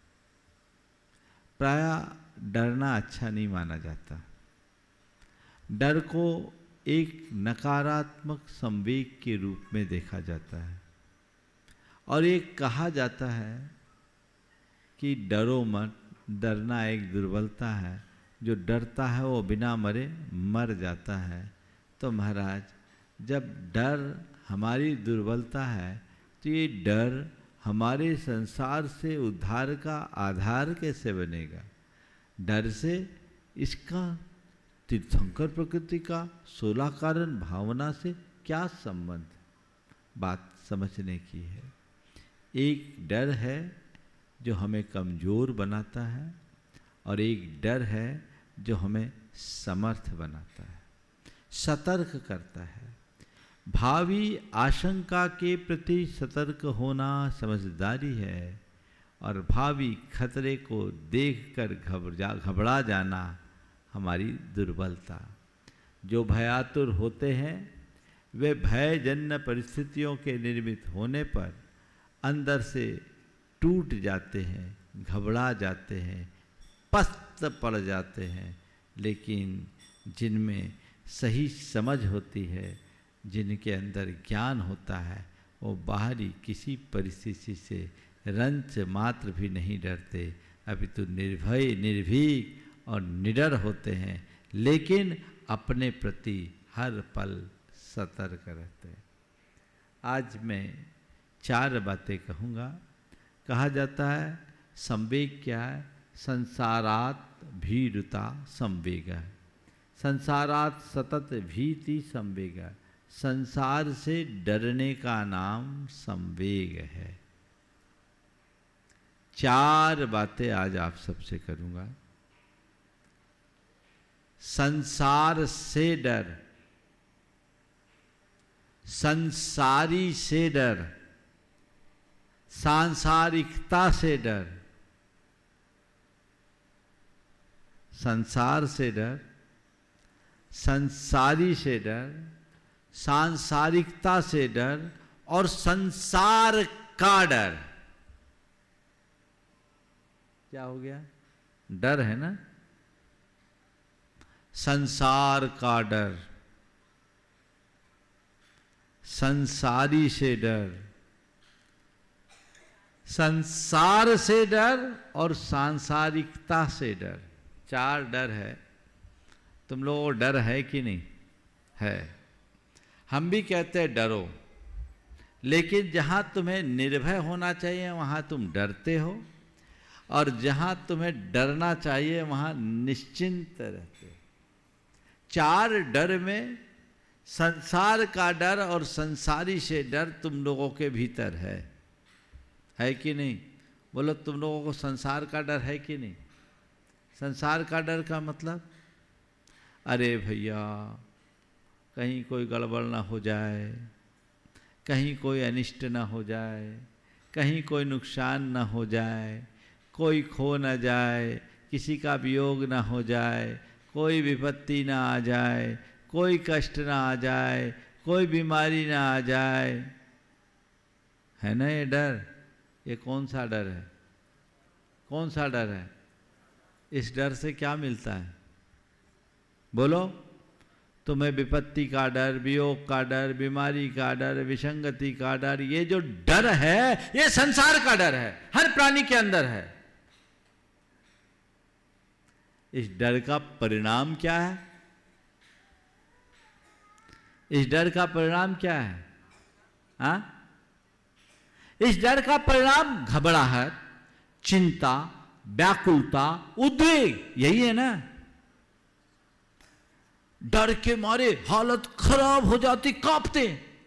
प्रायः डरना अच्छा नहीं माना जाता। डर को एक नकारात्मक संवेग के रूप में देखा जाता है और एक कहा जाता है कि डरो मत, डरना एक दुर्बलता है, जो डरता है वो बिना मरे मर जाता है। तो महाराज, जब डर हमारी दुर्बलता है तो ये डर हमारे संसार से उद्धार का आधार कैसे बनेगा? डर से इसका तीर्थंकर प्रकृति का 16 कारण भावना से क्या संबंध? बात समझने की है। एक डर है जो हमें कमज़ोर बनाता है और एक डर है जो हमें समर्थ बनाता है, सतर्क करता है। भावी आशंका के प्रति सतर्क होना समझदारी है और भावी खतरे को देखकर घबरा जाना हमारी दुर्बलता। जो भयातुर होते हैं वे भयजन्य परिस्थितियों के निर्मित होने पर अंदर से टूट जाते हैं, घबरा जाते हैं, पस्त पड़ जाते हैं। लेकिन जिनमें सही समझ होती है, जिनके अंदर ज्ञान होता है, वो बाहरी किसी परिस्थिति से रंच मात्र भी नहीं डरते, अपितु निर्भय, निर्भीक और निडर होते हैं, लेकिन अपने प्रति हर पल सतर्क रहते हैं। आज मैं 4 बातें कहूँगा। कहा जाता है संवेग क्या है? संसारात भीरुता संवेग है। संसारात सतत भीति संवेग है। संसार से डरने का नाम संवेग है। 4 बातें आज आप सबसे करूँगा। संसार से डर, संसारी से डर, सांसारिकता से डर। संसार से डर, संसारी से डर, सांसारिकता से डर और संसार का डर। क्या हो गया? डर है ना? संसार का डर, संसारी से डर, संसार से डर और सांसारिकता से डर। 4 डर है। तुम लोगों को डर है कि नहीं है? हम भी कहते हैं डरो, लेकिन जहां तुम्हें निर्भय होना चाहिए वहां तुम डरते हो और जहां तुम्हें डरना चाहिए वहां निश्चिंत रहते हो। 4 डर में संसार का डर और संसारी से डर तुम लोगों के भीतर है कि नहीं? बोलो, तुम लोगों को संसार का डर है कि नहीं? संसार का डर का मतलब, अरे भैया कहीं कोई गड़बड़ ना हो जाए, कहीं कोई अनिष्ट ना हो जाए, कहीं कोई नुकसान ना हो जाए, कोई खो ना जाए, किसी का वियोग ना हो जाए, कोई विपत्ति ना आ जाए, कोई कष्ट ना आ जाए, कोई बीमारी ना आ जाए। है ना ये डर? ये कौन सा डर है? कौन सा डर है? इस डर से क्या मिलता है? बोलो। तुम्हें विपत्ति का डर, वियोग का डर, बीमारी का डर, विसंगति का डर, ये जो डर है ये संसार का डर है, हर प्राणी के अंदर है। इस डर का परिणाम क्या है? इस डर का परिणाम क्या है? हाँ? इस डर का परिणाम घबराहट, चिंता, व्याकुलता, उद्वेग, यही है ना। डर के मारे हालत खराब हो जाती, कांपते,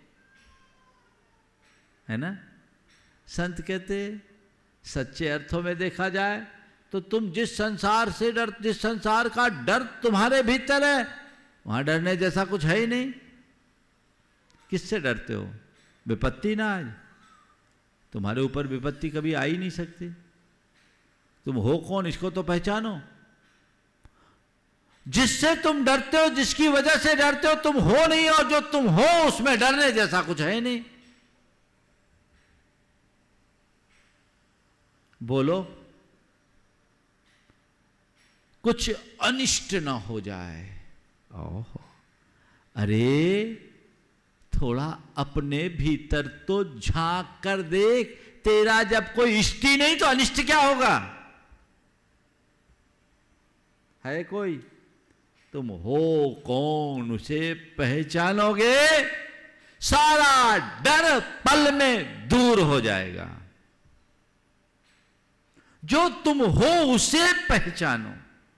है ना। संत कहते सच्चे अर्थों में देखा जाए तो तुम जिस संसार का डर तुम्हारे भीतर है, वहां डरने जैसा कुछ है ही नहीं। किससे डरते हो? विपत्ति ना आज तुम्हारे ऊपर विपत्ति कभी आ ही नहीं सकती। तुम हो कौन, इसको तो पहचानो। जिससे तुम डरते हो, जिसकी वजह से डरते हो, तुम हो नहीं, और जो तुम हो उसमें डरने जैसा कुछ है नहीं। बोलो, कुछ अनिष्ट ना हो जाए। ओहो, अरे थोड़ा अपने भीतर तो झांक कर देख। तेरा जब कोई इष्ट ही नहीं तो अनिष्ट क्या होगा? है कोई? तुम हो कौन उसे पहचानोगे, सारा डर पल में दूर हो जाएगा। जो तुम हो उसे पहचानो।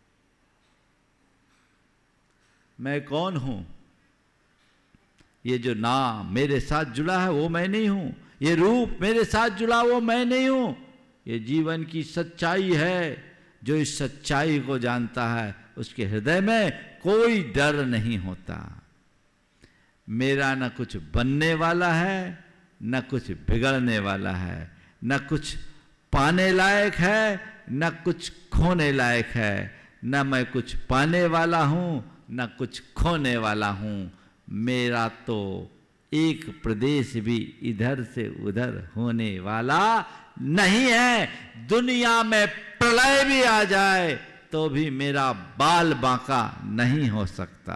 मैं कौन हूं? ये जो नाम मेरे साथ जुड़ा है वो मैं नहीं हूं। ये रूप मेरे साथ जुड़ा वो मैं नहीं हूं। ये जीवन की सच्चाई है। जो इस सच्चाई को जानता है उसके हृदय में कोई डर नहीं होता। मेरा न कुछ बनने वाला है, न कुछ बिगड़ने वाला है, न कुछ पाने लायक है, न कुछ खोने लायक है। न मैं कुछ पाने वाला हूं, न कुछ खोने वाला हूं। मेरा तो एक प्रदेश भी इधर से उधर होने वाला नहीं है। दुनिया में प्रलय भी आ जाए तो भी मेरा बाल बांका नहीं हो सकता।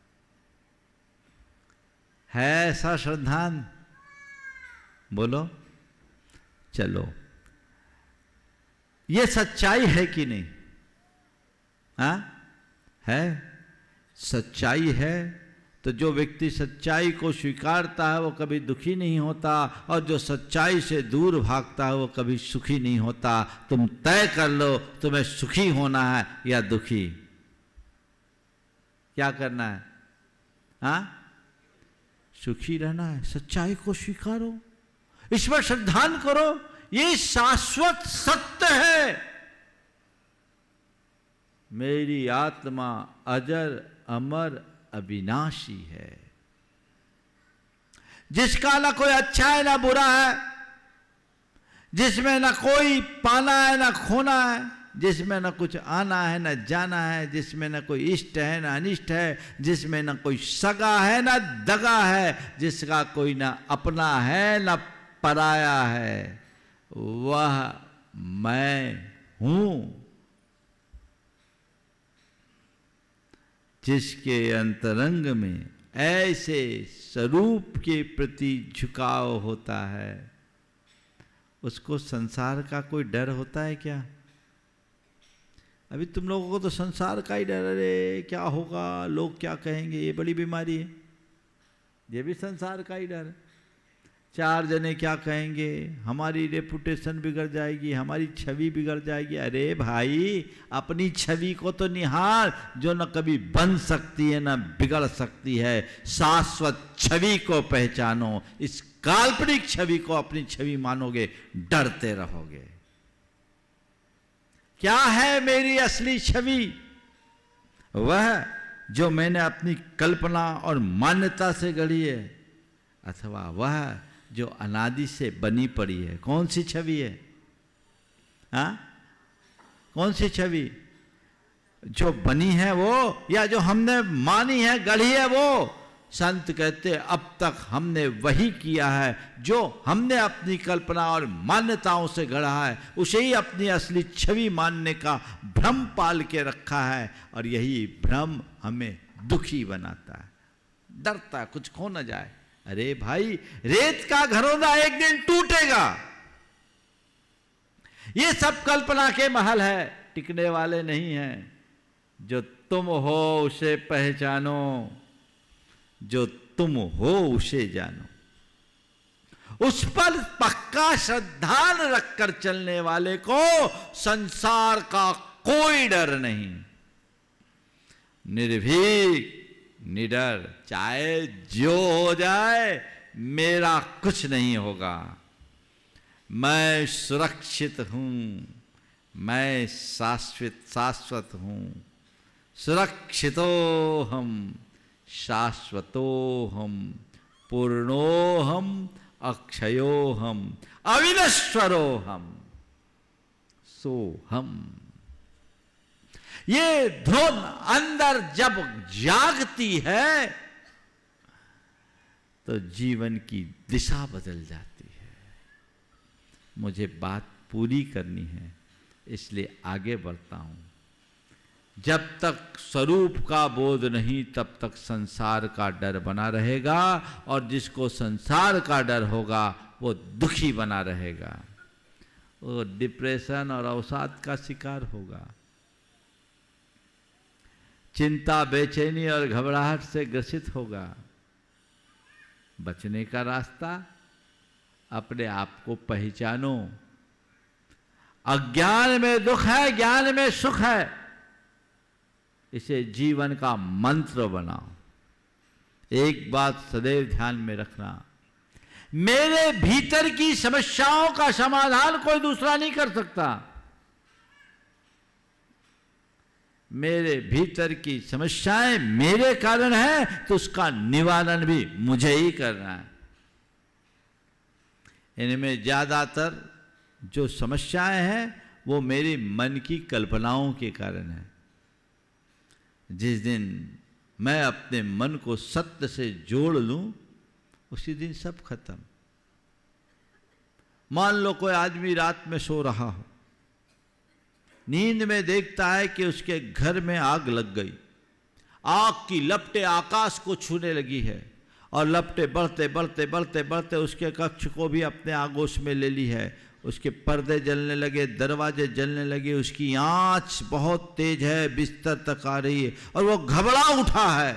है ऐसा श्रद्धान? बोलो। चलो, ये सच्चाई है कि नहीं? हाँ है, सच्चाई है। तो जो व्यक्ति सच्चाई को स्वीकारता है वो कभी दुखी नहीं होता, और जो सच्चाई से दूर भागता है वो कभी सुखी नहीं होता। तुम तय कर लो, तुम्हें सुखी होना है या दुखी। क्या करना है? हाँ, सुखी रहना है। सच्चाई को स्वीकारो, ईश्वर श्रद्धान करो। ये शाश्वत सत्य है। मेरी आत्मा अजर अमर अविनाशी है। जिसका ना कोई अच्छा है ना बुरा है, जिसमें ना कोई पाना है ना खोना है, जिसमें ना कुछ आना है ना जाना है, जिसमें ना कोई इष्ट है ना अनिष्ट है, जिसमें ना कोई सगा है ना दगा है, जिसका कोई ना अपना है ना पराया है, वह मैं हूं। जिसके अंतरंग में ऐसे स्वरूप के प्रति झुकाव होता है, उसको संसार का कोई डर होता है क्या? अभी तुम लोगों को तो संसार का ही डर है। रे क्या होगा, लोग क्या कहेंगे, ये बड़ी बीमारी है। ये भी संसार का ही डर है। चार जने क्या कहेंगे, हमारी रेपुटेशन बिगड़ जाएगी, हमारी छवि बिगड़ जाएगी। अरे भाई, अपनी छवि को तो निहार जो न कभी बन सकती है न बिगड़ सकती है। शाश्वत छवि को पहचानो। इस काल्पनिक छवि को अपनी छवि मानोगे, डरते रहोगे। क्या है मेरी असली छवि? वह जो मैंने अपनी कल्पना और मान्यता से गढ़ी है, अथवा वह जो अनादि से बनी पड़ी है। कौन सी छवि है? हाँ, कौन सी छवि? जो बनी है वो, या जो हमने मानी है, गढ़ी है वो? संत कहते अब तक हमने वही किया है जो हमने अपनी कल्पना और मान्यताओं से गढ़ा है। उसे ही अपनी असली छवि मानने का भ्रम पाल के रखा है, और यही भ्रम हमें दुखी बनाता है। डरता है कुछ खो न जाए। अरे भाई, रेत का घरौंदा एक दिन टूटेगा। ये सब कल्पना के महल है, टिकने वाले नहीं हैं। जो तुम हो उसे पहचानो, जो तुम हो उसे जानो। उस पर पक्का श्रद्धान रखकर चलने वाले को संसार का कोई डर नहीं। निर्भीक निडर, चाहे जो हो जाए मेरा कुछ नहीं होगा, मैं सुरक्षित हूं, मैं शाश्वत हूं। सुरक्षितो हम शाश्वतो हम पूर्णो हम अक्षयो हम अविनश्वरो हम सो हम। ये धुन अंदर जब जागती है तो जीवन की दिशा बदल जाती है। मुझे बात पूरी करनी है इसलिए आगे बढ़ता हूं। जब तक स्वरूप का बोध नहीं तब तक संसार का डर बना रहेगा, और जिसको संसार का डर होगा वो दुखी बना रहेगा, वो डिप्रेशन और अवसाद का शिकार होगा। चिंता, बेचैनी और घबराहट से ग्रसित होगा। बचने का रास्ता, अपने आप को पहचानो। अज्ञान में दुख है, ज्ञान में सुख है, इसे जीवन का मंत्र बनाओ। एक बात सदैव ध्यान में रखना, मेरे भीतर की समस्याओं का समाधान कोई दूसरा नहीं कर सकता। मेरे भीतर की समस्याएं मेरे कारण है तो उसका निवारण भी मुझे ही करना है। इनमें ज्यादातर जो समस्याएं हैं वो मेरे मन की कल्पनाओं के कारण है। जिस दिन मैं अपने मन को सत्य से जोड़ लूं उसी दिन सब खत्म। मान लो कोई आदमी रात में सो रहा हो, नींद में देखता है कि उसके घर में आग लग गई, आग की लपटें आकाश को छूने लगी है और लपटें बढ़ते बढ़ते बढ़ते बढ़ते उसके कक्ष को भी अपने आगोश में ले ली है। उसके पर्दे जलने लगे, दरवाजे जलने लगे, उसकी आंच बहुत तेज है, बिस्तर तक आ रही है और वो घबरा उठा है।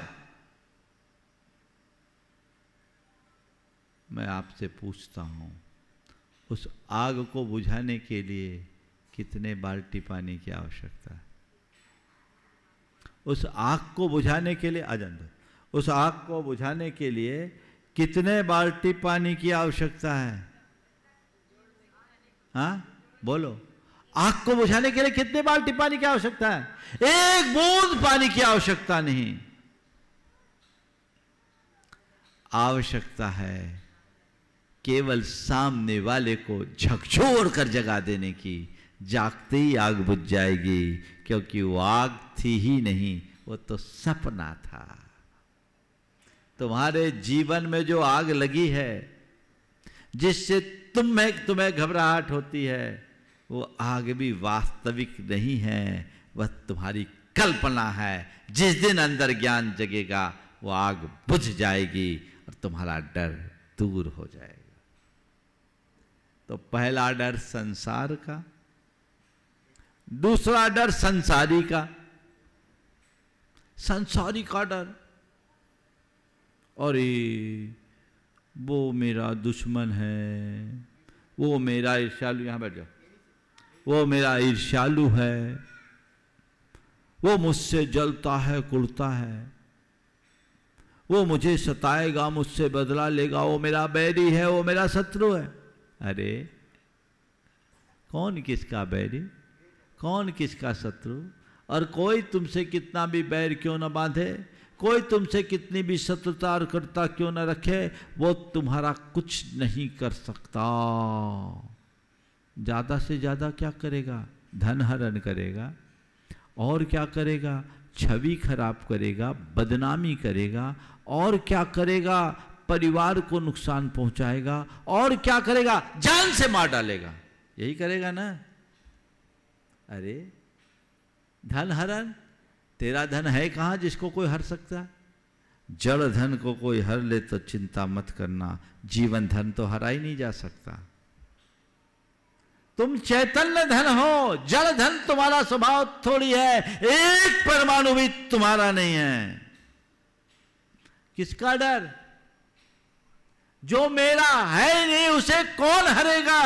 मैं आपसे पूछता हूं, उस आग को बुझाने के लिए कितने बाल्टी पानी की आवश्यकता है? उस आग को बुझाने के लिए उस आग को बुझाने के लिए कितने बाल्टी पानी की आवश्यकता है? हाँ बोलो, आग को बुझाने के लिए कितने बाल्टी पानी की आवश्यकता है? एक बूंद पानी की आवश्यकता नहीं। आवश्यकता है केवल सामने वाले को झकझोर कर जगा देने की। जागते ही आग बुझ जाएगी, क्योंकि वो आग थी ही नहीं, वो तो सपना था। तुम्हारे जीवन में जो आग लगी है, जिससे तुम्हें घबराहट होती है, वो आग भी वास्तविक नहीं है, वह तुम्हारी कल्पना है। जिस दिन अंदर ज्ञान जगेगा वो आग बुझ जाएगी और तुम्हारा डर दूर हो जाएगा। तो पहला डर संसार का, दूसरा डर संसारी का। संसारी का डर, अरे वो मेरा दुश्मन है, वो मेरा ईर्ष्यालु, यहां बैठ जाओ, वो मेरा ईर्ष्यालु है, वो मुझसे जलता है, कुड़ता है, वो मुझे सताएगा, मुझसे बदला लेगा, वो मेरा बैरी है, वो मेरा शत्रु है। अरे कौन किसका बैरी, कौन किसका शत्रु? और कोई तुमसे कितना भी बैर क्यों न बांधे, कोई तुमसे कितनी भी शत्रुता और कटुता क्यों न रखे, वो तुम्हारा कुछ नहीं कर सकता। ज्यादा से ज्यादा क्या करेगा? धन हरण करेगा, और क्या करेगा? छवि खराब करेगा, बदनामी करेगा, और क्या करेगा? परिवार को नुकसान पहुंचाएगा, और क्या करेगा? जान से मार डालेगा। यही करेगा ना? अरे धन हरण, तेरा धन है कहां जिसको कोई हर सकता? जड़ धन को कोई हर ले तो चिंता मत करना, जीवन धन तो हरा ही नहीं जा सकता। तुम चैतन्य धन हो, जड़ धन तुम्हारा स्वभाव थोड़ी है, एक परमाणु भी तुम्हारा नहीं है। किसका डर? जो मेरा है नहीं उसे कौन हरेगा?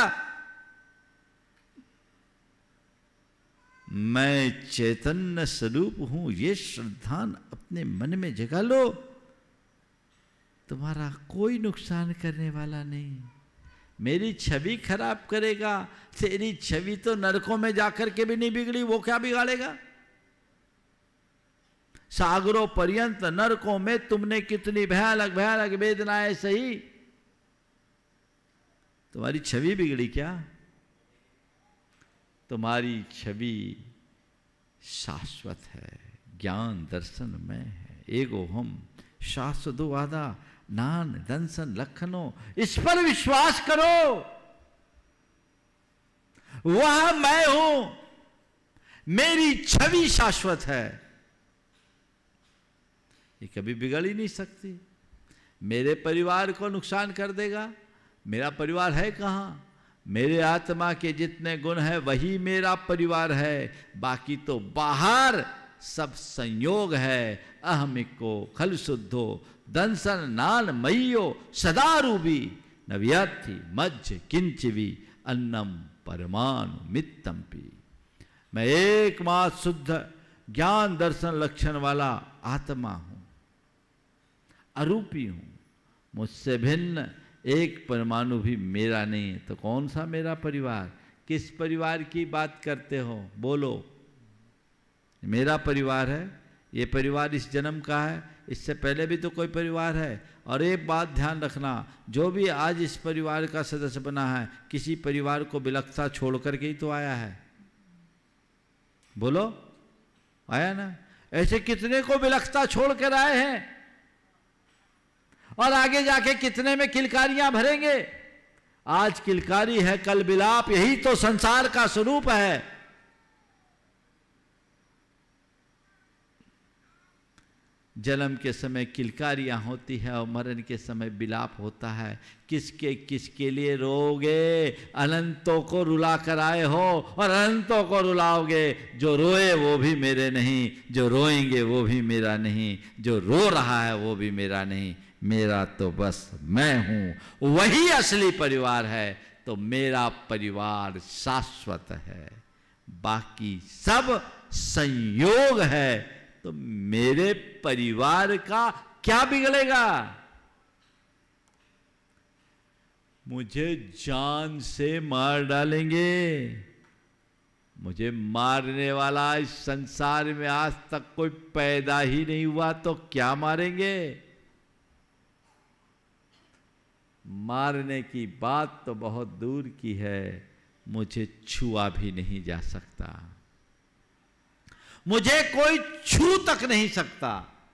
मैं चैतन्य स्वरूप हूं, ये श्रद्धा अपने मन में जगा लो, तुम्हारा कोई नुकसान करने वाला नहीं। मेरी छवि खराब करेगा, तेरी छवि तो नरकों में जाकर के भी नहीं बिगड़ी, वो क्या बिगाड़ेगा? सागरों पर्यंत नरकों में तुमने कितनी भयानक भयानक वेदनाएं सही, तुम्हारी छवि बिगड़ी क्या? तुम्हारी छवि शाश्वत है, ज्ञान दर्शन में है। एगो हम शाश्वत वादा नान दंसन लखनों, इस पर विश्वास करो। वह मैं हूं, मेरी छवि शाश्वत है, ये कभी बिगड़ ही नहीं सकती। मेरे परिवार को नुकसान कर देगा? मेरा परिवार है कहां? मेरे आत्मा के जितने गुण हैं वही मेरा परिवार है, बाकी तो बाहर सब संयोग है। अहमिको खल शुद्धो दंसन नान मय्यो सदा रूबी नव्याथी मज्ज किंचवी अन्नम परमाणु मित्तम पी। मैं एकमात्र शुद्ध ज्ञान दर्शन लक्षण वाला आत्मा हूं, अरूपी हूं, मुझसे भिन्न एक परमाणु भी मेरा नहीं है। तो कौन सा मेरा परिवार? किस परिवार की बात करते हो? बोलो। मेरा परिवार है, ये परिवार इस जन्म का है, इससे पहले भी तो कोई परिवार है। और एक बात ध्यान रखना, जो भी आज इस परिवार का सदस्य बना है, किसी परिवार को बिलखता छोड़ करके ही तो आया है। बोलो, आया ना? ऐसे कितने को बिलखता छोड़ कर आए हैं, और आगे जाके कितने में किलकारियां भरेंगे। आज किलकारी है, कल बिलाप, यही तो संसार का स्वरूप है। जन्म के समय किलकारियां होती है और मरण के समय बिलाप होता है। किसके किसके लिए रोओगे? अनंतों को रुला कर आए हो और अनंतों को रुलाओगे। जो रोए वो भी मेरे नहीं, जो रोएंगे वो भी मेरा नहीं, जो रो रहा है वो भी मेरा नहीं। मेरा तो बस मैं हूं, वही असली परिवार है। तो मेरा परिवार शाश्वत है, बाकी सब संयोग है। तो मेरे परिवार का क्या बिगड़ेगा? मुझे जान से मार डालेंगे। मुझे मारने वाला इस संसार में आज तक कोई पैदा ही नहीं हुआ, तो क्या मारेंगे? मारने की बात तो बहुत दूर की है, मुझे छुआ भी नहीं जा सकता, मुझे कोई छू तक नहीं सकता,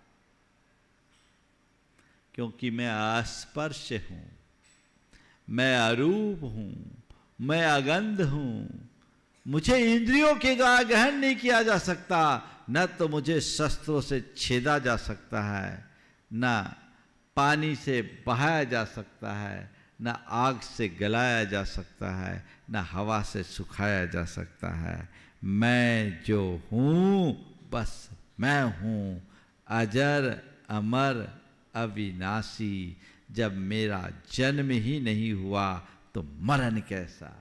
क्योंकि मैं अस्पर्श हूं, मैं अरूप हूं, मैं अगंध हूं। मुझे इंद्रियों के द्वारा ग्रहण नहीं किया जा सकता। न तो मुझे शस्त्रों से छेदा जा सकता है, न पानी से बहाया जा सकता है, न आग से गलाया जा सकता है, न हवा से सुखाया जा सकता है। मैं जो हूँ बस मैं हूँ, अजर अमर अविनाशी। जब मेरा जन्म ही नहीं हुआ तो मरण कैसा?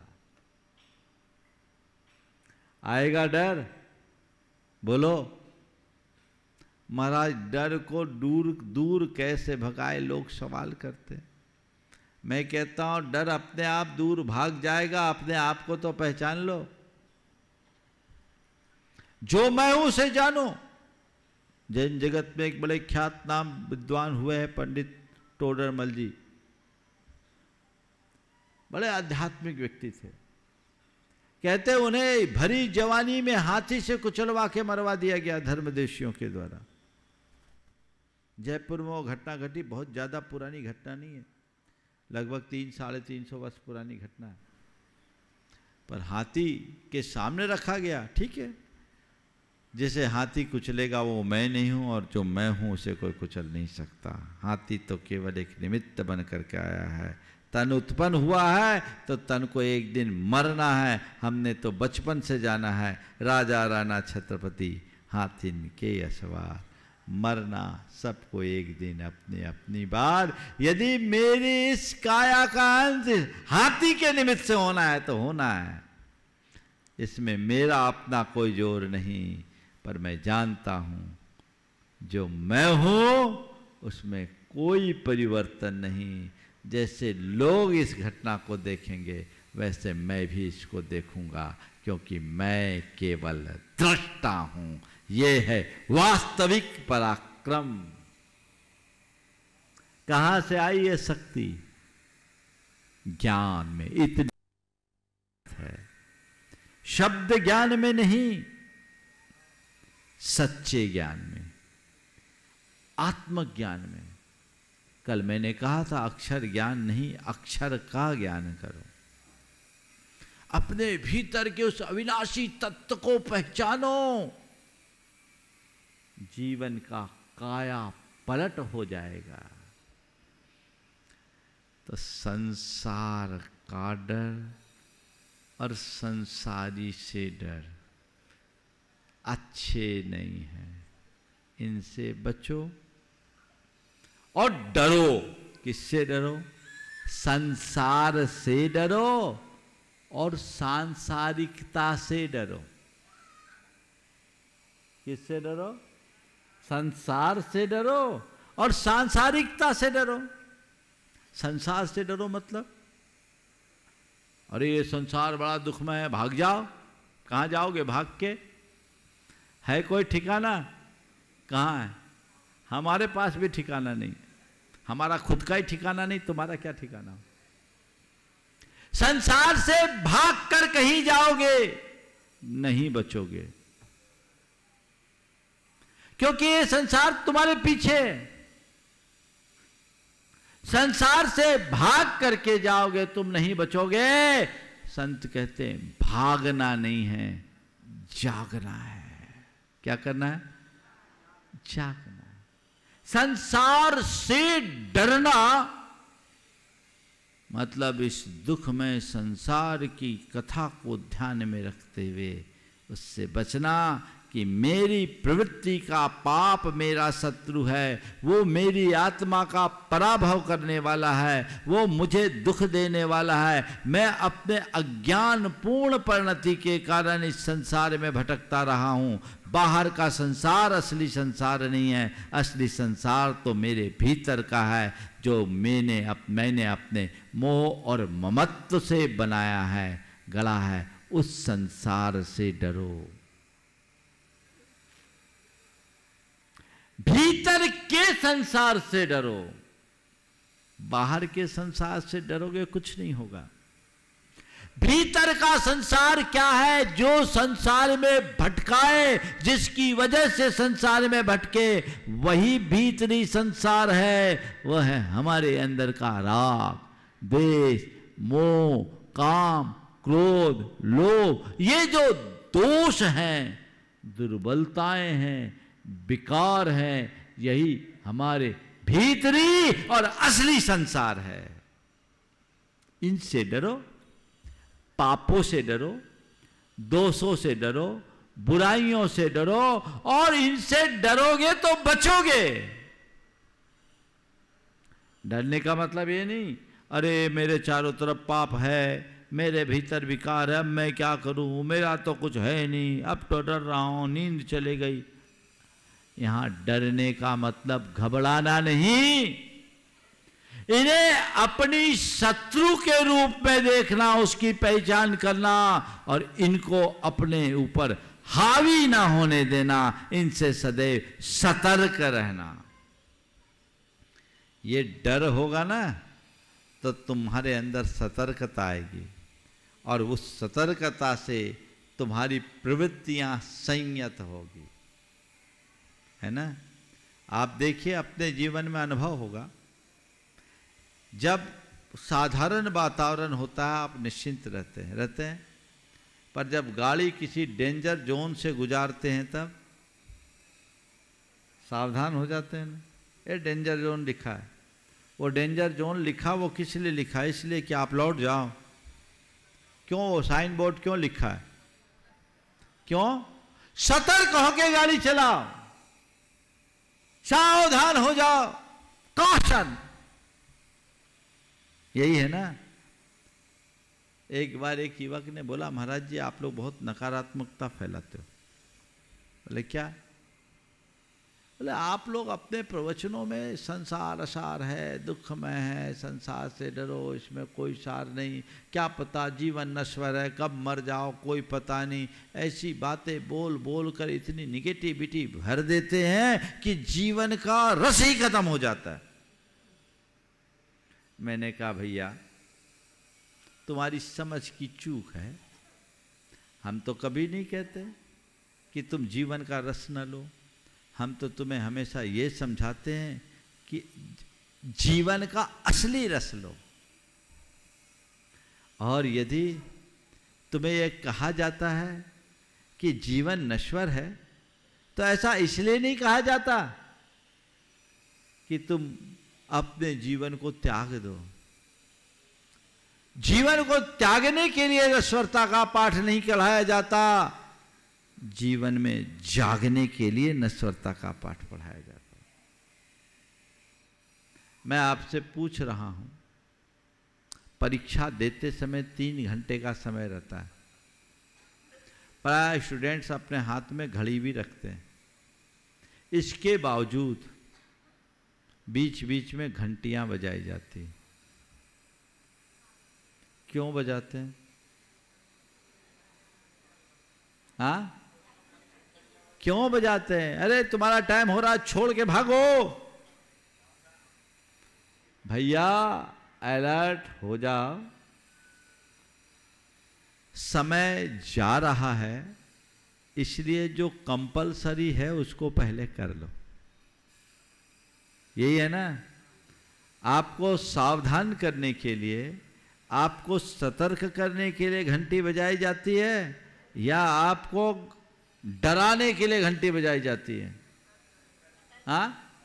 आएगा डर? बोलो। महाराज, डर को दूर दूर कैसे भगाए, लोग सवाल करते। मैं कहता हूं डर अपने आप दूर भाग जाएगा। अपने आप को तो पहचान लो, जो मैं हूं उसे जानो। जैन जगत में एक बड़े ख्यात नाम विद्वान हुए हैं पंडित टोडरमल जी, बड़े आध्यात्मिक व्यक्ति थे। कहते उन्हें भरी जवानी में हाथी से कुचलवा के मरवा दिया गया धर्मदेशियों के द्वारा। जयपुर में वो घटना घटी, बहुत ज़्यादा पुरानी घटना नहीं है, लगभग 300-350 वर्ष पुरानी घटना है। पर हाथी के सामने रखा गया, ठीक है, जैसे हाथी कुचलेगा वो मैं नहीं हूँ, और जो मैं हूँ उसे कोई कुचल नहीं सकता। हाथी तो केवल एक निमित्त बन करके आया है, तन उत्पन्न हुआ है तो तन को एक दिन मरना है। हमने तो बचपन से जाना है, राजा राणा छत्रपति हाथिन के असवार, मरना सबको एक दिन अपनी अपनी बार। यदि मेरी इस काया का अंत हाथी के निमित्त से होना है तो होना है, इसमें मेरा अपना कोई जोर नहीं। पर मैं जानता हूं जो मैं हूं उसमें कोई परिवर्तन नहीं। जैसे लोग इस घटना को देखेंगे वैसे मैं भी इसको देखूंगा, क्योंकि मैं केवल दृष्टा हूं। ये है वास्तविक पराक्रम। कहां से आई ये शक्ति? ज्ञान में। इतनी है, शब्द ज्ञान में नहीं, सच्चे ज्ञान में, आत्मज्ञान में। कल मैंने कहा था अक्षर ज्ञान नहीं, अक्षर का ज्ञान करो। अपने भीतर के उस अविनाशी तत्व को पहचानो, जीवन का काया पलट हो जाएगा। तो संसार का डर और संसारी से डर अच्छे नहीं हैं, इनसे बचो। और डरो, किससे डरो? संसार से डरो और सांसारिकता से डरो। किससे डरो? संसार से डरो और सांसारिकता से डरो। संसार से डरो मतलब, अरे ये संसार बड़ा दुखमय है, भाग जाओ। कहाँ जाओगे भाग के? है कोई ठिकाना? कहाँ है? हमारे पास भी ठिकाना नहीं, हमारा खुद का ही ठिकाना नहीं, तुम्हारा क्या ठिकाना? संसार से भाग कर कहीं जाओगे नहीं बचोगे, क्योंकि ये संसार तुम्हारे पीछे है। संसार से भाग करके जाओगे तुम नहीं बचोगे। संत कहते हैं भागना नहीं है, जागना है। क्या करना है? जागना है। संसार से डरना मतलब इस दुख में संसार की कथा को ध्यान में रखते हुए उससे बचना कि मेरी प्रवृत्ति का पाप मेरा शत्रु है, वो मेरी आत्मा का पराभव करने वाला है, वो मुझे दुख देने वाला है। मैं अपने अज्ञान पूर्ण परिणति के कारण इस संसार में भटकता रहा हूँ। बाहर का संसार असली संसार नहीं है, असली संसार तो मेरे भीतर का है, जो मैंने अपने मोह और ममत्व से बनाया है, गढ़ा है। उस संसार से डरो। भीतर के संसार से डरो, बाहर के संसार से डरोगे कुछ नहीं होगा। भीतर का संसार क्या है? जो संसार में भटकाए, जिसकी वजह से संसार में भटके, वही भीतरी संसार है। वह है हमारे अंदर का राग, द्वेष, मोह, काम, क्रोध, लोभ। ये जो दोष हैं, दुर्बलताएं हैं, विकार है, यही हमारे भीतरी और असली संसार है। इनसे डरो, पापों से डरो, दोषों से डरो, बुराइयों से डरो, और इनसे डरोगे तो बचोगे। डरने का मतलब ये नहीं अरे मेरे चारों तरफ पाप है, मेरे भीतर विकार है, अब मैं क्या करूं, मेरा तो कुछ है नहीं, अब तो डर रहा हूं, नींद चले गई। यहां डरने का मतलब घबराना नहीं, इन्हें अपनी शत्रु के रूप में देखना, उसकी पहचान करना और इनको अपने ऊपर हावी ना होने देना, इनसे सदैव सतर्क रहना। ये डर होगा ना तो तुम्हारे अंदर सतर्कता आएगी, और उस सतर्कता से तुम्हारी प्रवृत्तियां संयत होगी, है ना। आप देखिए अपने जीवन में अनुभव होगा, जब साधारण वातावरण होता है आप निश्चिंत रहते हैं, पर जब गाड़ी किसी डेंजर जोन से गुजारते हैं तब सावधान हो जाते हैं ना। ये डेंजर जोन लिखा है, वो डेंजर जोन लिखा वो किस लिए लिखा है? इसलिए कि आप लौट जाओ। क्यों वो साइन बोर्ड क्यों लिखा है? क्यों? सतर्क होके गाड़ी चलाओ, सावधान हो जाओ, कॉशन, यही है ना। एक बार एक युवक ने बोला, महाराज जी आप लोग बहुत नकारात्मकता फैलाते हो। बोले क्या? बोले आप लोग अपने प्रवचनों में संसार असार है, दुखमय है, संसार से डरो, इसमें कोई सार नहीं, क्या पता जीवन नश्वर है, कब मर जाओ कोई पता नहीं, ऐसी बातें बोल बोल कर इतनी निगेटिविटी भर देते हैं कि जीवन का रस ही खत्म हो जाता है। मैंने कहा भैया तुम्हारी समझ की चूक है, हम तो कभी नहीं कहते कि तुम जीवन का रस न लो, हम तो तुम्हें हमेशा ये समझाते हैं कि जीवन का असली रस लो। और यदि तुम्हें यह कहा जाता है कि जीवन नश्वर है, तो ऐसा इसलिए नहीं कहा जाता कि तुम अपने जीवन को त्याग दो। जीवन को त्यागने के लिए नश्वरता का पाठ नहीं पढ़ाया जाता, जीवन में जागने के लिए नश्वरता का पाठ पढ़ाया जाता है। मैं आपसे पूछ रहा हूं, परीक्षा देते समय 3 घंटे का समय रहता है, प्राय स्टूडेंट्स अपने हाथ में घड़ी भी रखते हैं, इसके बावजूद बीच बीच में घंटियां बजाई जाती हैं। क्यों बजाते हैं? हाँ, क्यों बजाते हैं? अरे तुम्हारा टाइम हो रहा है, छोड़ के भागो। भैया अलर्ट हो जाओ, समय जा रहा है, इसलिए जो कंपलसरी है उसको पहले कर लो। यही है ना। आपको सावधान करने के लिए, आपको सतर्क करने के लिए घंटी बजाई जाती है, या आपको डराने के लिए घंटी बजाई जाती है? हाँ,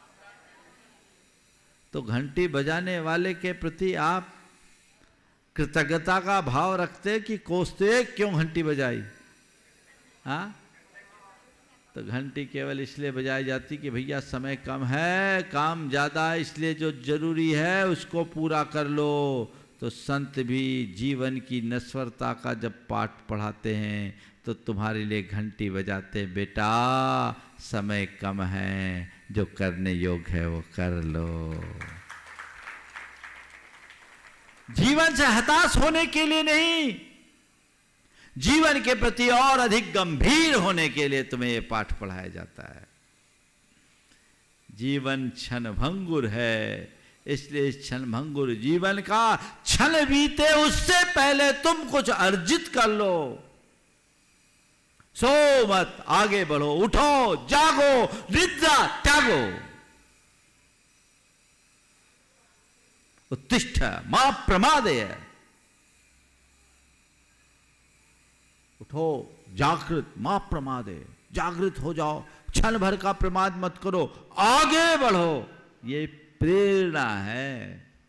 तो घंटी बजाने वाले के प्रति आप कृतज्ञता का भाव रखते कि कोसते क्यों घंटी बजाई? हाँ, तो घंटी केवल इसलिए बजाई जाती कि भैया समय कम है, काम ज्यादा है, इसलिए जो जरूरी है उसको पूरा कर लो। तो संत भी जीवन की नश्वरता का जब पाठ पढ़ाते हैं तो तुम्हारे लिए घंटी बजाते, बेटा समय कम है, जो करने योग्य है वो कर लो। जीवन से हताश होने के लिए नहीं, जीवन के प्रति और अधिक गंभीर होने के लिए तुम्हें यह पाठ पढ़ाया जाता है। जीवन क्षणभंगुर है, इसलिए इस क्षणभंगुर जीवन का क्षण बीते उससे पहले तुम कुछ अर्जित कर लो। सो मत, आगे बढ़ो, उठो, जागो, निद्रा त्यागो। उत्तिष्ठ मां प्रमादय, उठो, जागृत मां प्रमादय, जागृत हो जाओ, क्षण भर का प्रमाद मत करो, आगे बढ़ो। ये प्रेरणा है।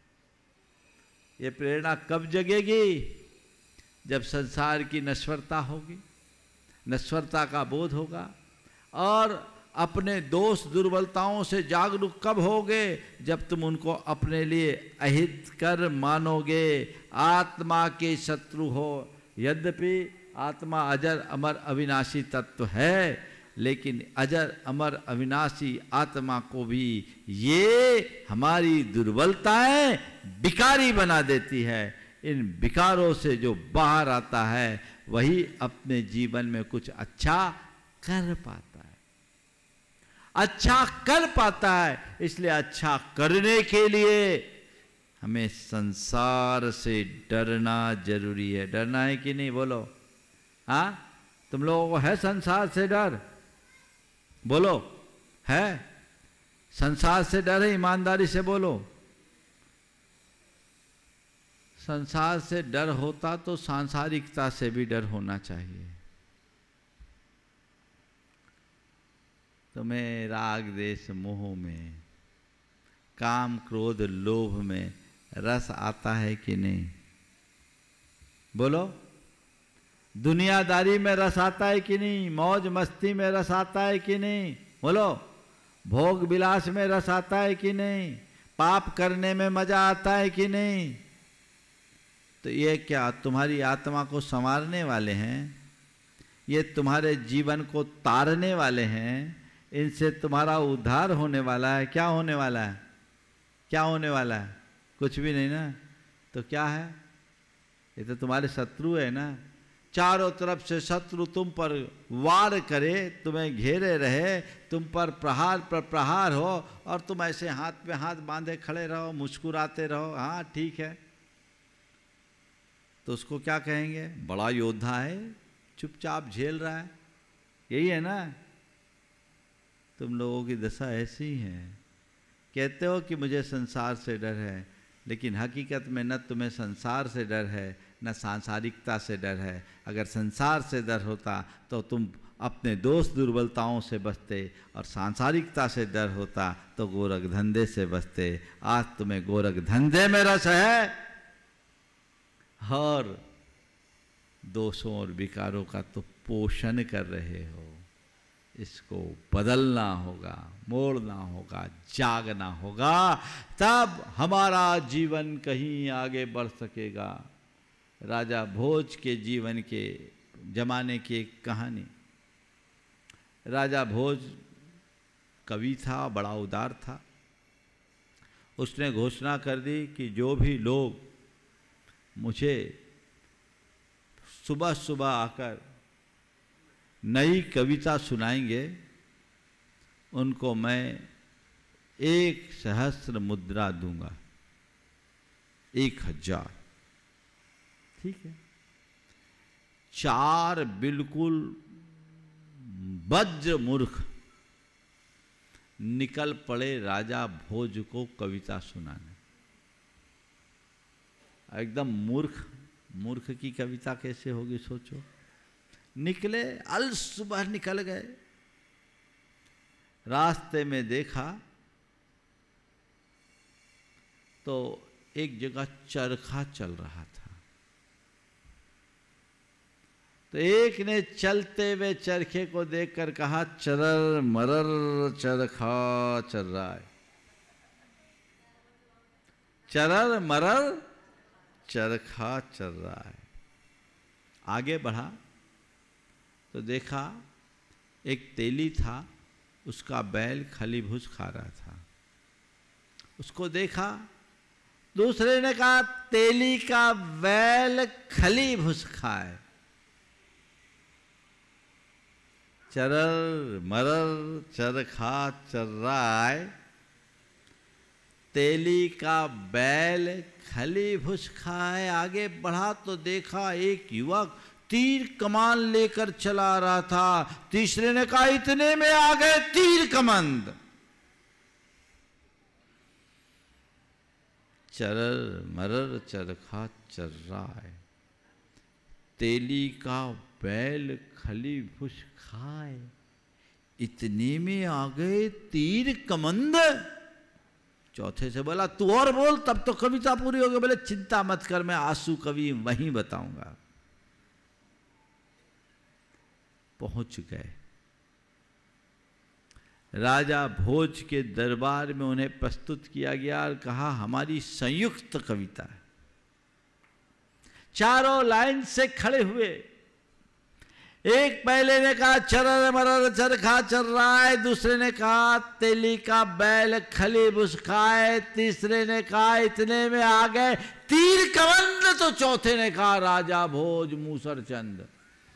ये प्रेरणा कब जगेगी? जब संसार की नश्वरता होगी, नश्वरता का बोध होगा। और अपने दोष दुर्बलताओं से जागरूक कब होगे? जब तुम उनको अपने लिए अहितकर मानोगे, आत्मा के शत्रु हो। यद्यपि आत्मा अजर अमर अविनाशी तत्व है, लेकिन अजर अमर अविनाशी आत्मा को भी ये हमारी दुर्बलताएं विकारी बना देती है। इन विकारों से जो बाहर आता है वही अपने जीवन में कुछ अच्छा कर पाता है, अच्छा कर पाता है। इसलिए अच्छा करने के लिए हमें संसार से डरना जरूरी है। डरना है कि नहीं? बोलो। हाँ, तुम लोगों को है संसार से डर? बोलो, है? संसार से डर है? ईमानदारी से बोलो। संसार से डर होता तो सांसारिकता से भी डर होना चाहिए। तुम्हें राग देश मोह में काम क्रोध लोभ में रस आता है कि नहीं? बोलो, दुनियादारी में रस आता है कि नहीं? मौज मस्ती में रस आता है कि नहीं? बोलो, भोग विलास में रस आता है कि नहीं? पाप करने में मजा आता है कि नहीं? तो ये क्या तुम्हारी आत्मा को संवारने वाले हैं? ये तुम्हारे जीवन को तारने वाले हैं? इनसे तुम्हारा उद्धार होने वाला है? क्या होने वाला है? क्या होने वाला है? कुछ भी नहीं ना। तो क्या है? ये तो तुम्हारे शत्रु है ना। चारों तरफ से शत्रु तुम पर वार करे, तुम्हें घेरे रहे, तुम पर प्रहार हो और तुम ऐसे हाथ पे हाथ बांधे खड़े रहो, मुस्कुराते रहो, हाँ ठीक है, तो उसको क्या कहेंगे? बड़ा योद्धा है, चुपचाप झेल रहा है। यही है ना। तुम लोगों की दशा ऐसी ही है। कहते हो कि मुझे संसार से डर है, लेकिन हकीकत में न तुम्हें संसार से डर है न सांसारिकता से डर है। अगर संसार से डर होता तो तुम अपने दोष दुर्बलताओं से बचते, और सांसारिकता से डर होता तो गोरख धंधे से बचते। आज तुम्हें गोरख धंधे में रस है और दोषों और विकारों का तो पोषण कर रहे हो। इसको बदलना होगा, मोड़ना होगा, जागना होगा, तब हमारा जीवन कहीं आगे बढ़ सकेगा। राजा भोज के जीवन के जमाने की एक कहानी। राजा भोज कवि था, बड़ा उदार था। उसने घोषणा कर दी कि जो भी लोग मुझे सुबह सुबह आकर नई कविता सुनाएंगे, उनको मैं 1,000 मुद्रा दूंगा। 1,000। ठीक है। 4 बिल्कुल वज्र मूर्ख निकल पड़े राजा भोज को कविता सुनाने। एकदम मूर्ख की कविता कैसे होगी सोचो। निकले, अल सुबह निकल गए। रास्ते में देखा तो एक जगह चरखा चल रहा था। तो एक ने चलते हुए चरखे को देखकर कहा, चरर मरर चरखा चल रहा है। चरर मरर चरखा चल रहा है। आगे बढ़ा तो देखा एक तेली था, उसका बैल खली भूस खा रहा था। उसको देखा, दूसरे ने कहा तेली का बैल खली भूस खाए। चरर मरर चरखा चर रहा है। तेली का बैल खली भूस खाए। आगे बढ़ा तो देखा एक युवक तीर कमान लेकर चला रहा था। तीसरे ने कहा इतने में आ गए तीर कमंद। चरर मरर चरखा चर रहा है। तेली का बैल खली भूस खाए। इतने में आ गए तीर कमंद। चौथे से बोला तू और बोल, तब तो कविता पूरी होगी। बोले चिंता मत कर, मैं आंसू कवि वहीं बताऊंगा। पहुंच गए राजा भोज के दरबार में। उन्हें प्रस्तुत किया गया और कहा हमारी संयुक्त कविता है। चारों लाइन से खड़े हुए। एक पहले ने कहा चरर मरर चरखा चल रहा है। दूसरे ने कहा तेली का बैल खली भूस खाए। तीसरे ने कहा इतने में आ गए तीर कमंद। तो चौथे ने कहा राजा भोज मूसर चंद।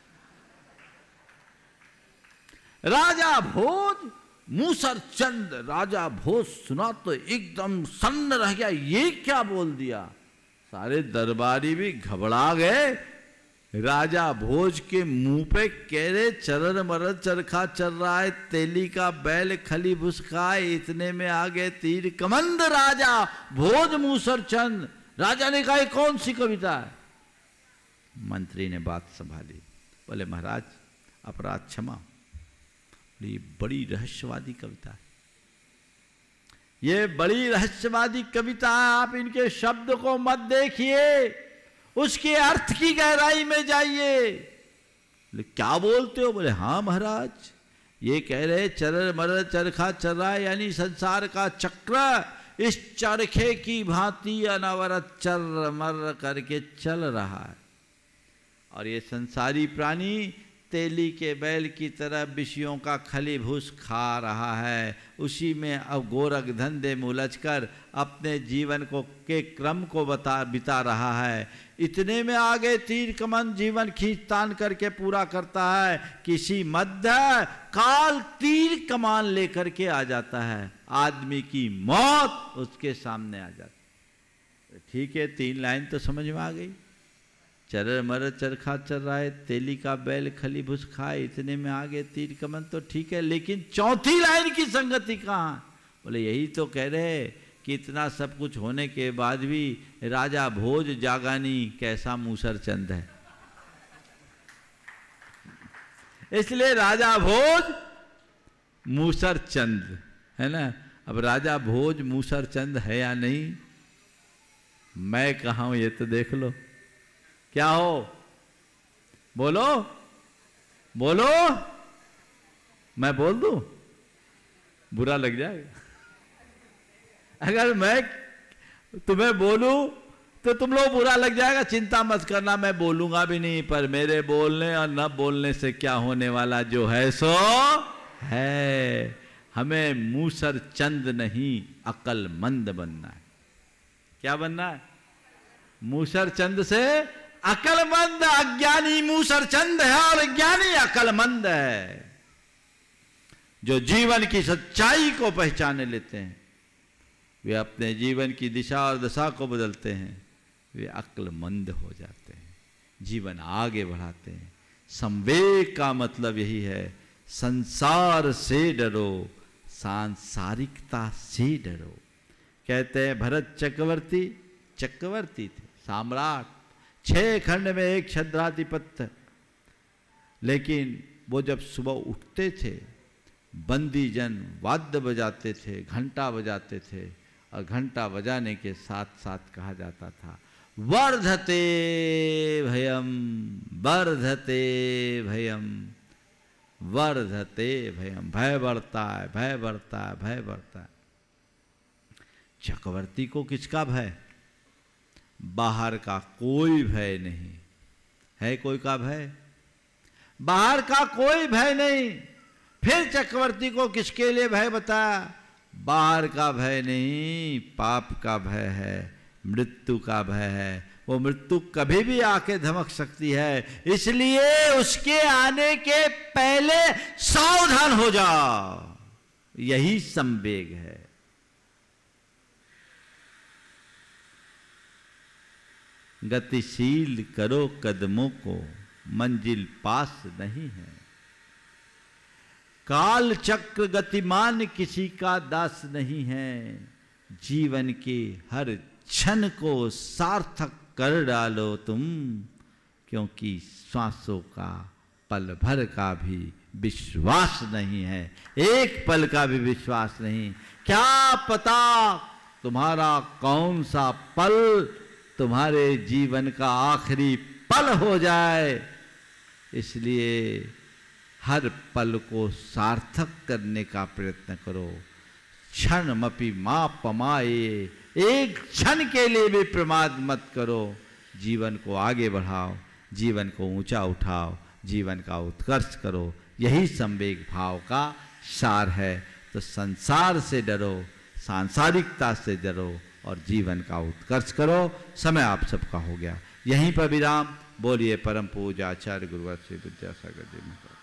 राजा भोज मूसर चंद। राजा भोज सुना तो एकदम सन्न रह गया, ये क्या बोल दिया। सारे दरबारी भी घबरा गए। राजा भोज के मुंह पे कह रहे चरर मरर चरखा चल रहा है, तेली का बैल खली भूस खाए, इतने में आ गए तीर कमंद। राजा भोज मूसर चंद। राजा ने कहा कौन सी कविता है। मंत्री ने बात संभाली, बोले महाराज अपराध क्षमा, ये बड़ी रहस्यवादी कविता है। ये बड़ी रहस्यवादी कविता है, आप इनके शब्द को मत देखिए, उसके अर्थ की गहराई में जाइए। क्या बोलते हो? बोले हाँ महाराज, ये कह रहे चरर मरर चरखा चल रहा है, यानी संसार का चक्र इस चरखे की भांति अनवरत चर मर करके चल रहा है। और ये संसारी प्राणी तेली के बैल की तरह विषयों का खली भूस खा रहा है, उसी में अब गोरख धंधे में उलझकर अपने जीवन को के क्रम को बिता रहा है। इतने में आगे तीर कमान जीवन खींच तान करके पूरा करता है, किसी मध्य काल तीर कमान लेकर के आ जाता है, आदमी की मौत उसके सामने आ जाती है। ठीक है, 3 लाइन तो समझ में आ गई। चरर मरर चरखा चल रहा है, तेली का बैल खली भूस खाए, इतने में आगे तीर कमन, तो ठीक है, लेकिन चौथी लाइन की संगति कहाँ? बोले यही तो कह रहे कि इतना सब कुछ होने के बाद भी राजा भोज जागानी कैसा मूसर चंद है। इसलिए राजा भोज मूसर चंद है ना। अब राजा भोज मूसर चंद है या नहीं, मैं कहा हूं ये तो देख लो। क्या हो? बोलो बोलो, मैं बोल दूं? बुरा लग जाएगा। अगर मैं तुम्हें बोलूं तो तुम लोग बुरा लग जाएगा, चिंता मत करना, मैं बोलूंगा भी नहीं, पर मेरे बोलने और न बोलने से क्या होने वाला, जो है सो है। हमें मूसर चंद नहीं अक्लमंद बनना है। क्या बनना है? मूसर चंद से अकलमंद। अज्ञानी मूसर चंद है और ज्ञानी अकलमंद है। जो जीवन की सच्चाई को पहचाने लेते हैं, वे अपने जीवन की दिशा और दशा को बदलते हैं, वे अक्लमंद हो जाते हैं, जीवन आगे बढ़ाते हैं। संवेग का मतलब यही है, संसार से डरो, सांसारिकता से डरो। कहते हैं भरत चक्रवर्ती थे, सम्राट, 6 खंड में एक छद्राधिपत्य, लेकिन वो जब सुबह उठते थे, बंदी जन वाद्य बजाते थे, घंटा बजाते थे, और घंटा बजाने के साथ साथ कहा जाता था वर्धते भयम, वर्धते भयम, वर्धते भयम। भय बढ़ता है, भय बढ़ता है, भय बढ़ता है। चक्रवर्ती को किसका भय? बाहर का कोई भय नहीं है। कोई का भय? बाहर का कोई भय नहीं। फिर चक्रवर्ती को किसके लिए भय बताया? बाहर का भय नहीं, पाप का भय है, मृत्यु का भय है। वो मृत्यु कभी भी आके धमक सकती है, इसलिए उसके आने के पहले सावधान हो जाओ। यही संवेग है। गतिशील करो कदमों को, मंजिल पास नहीं है। काल चक्र गतिमान किसी का दास नहीं है। जीवन के हर क्षण को सार्थक कर डालो तुम, क्योंकि श्वासों का पल भर का भी विश्वास नहीं है, एक पल का भी विश्वास नहीं। क्या पता तुम्हारा कौन सा पल तुम्हारे जीवन का आखिरी पल हो जाए। इसलिए हर पल को सार्थक करने का प्रयत्न करो। क्षण मपि मा पमाए, एक क्षण के लिए भी प्रमाद मत करो। जीवन को आगे बढ़ाओ, जीवन को ऊंचा उठाओ, जीवन का उत्कर्ष करो। यही संवेग भाव का सार है। तो संसार से डरो, सांसारिकता से डरो और जीवन का उत्कर्ष करो। समय आप सबका हो गया, यहीं पर विराम। बोलिए परम पूज्य आचार्य गुरुवर श्री विद्यासागर जी महाराज।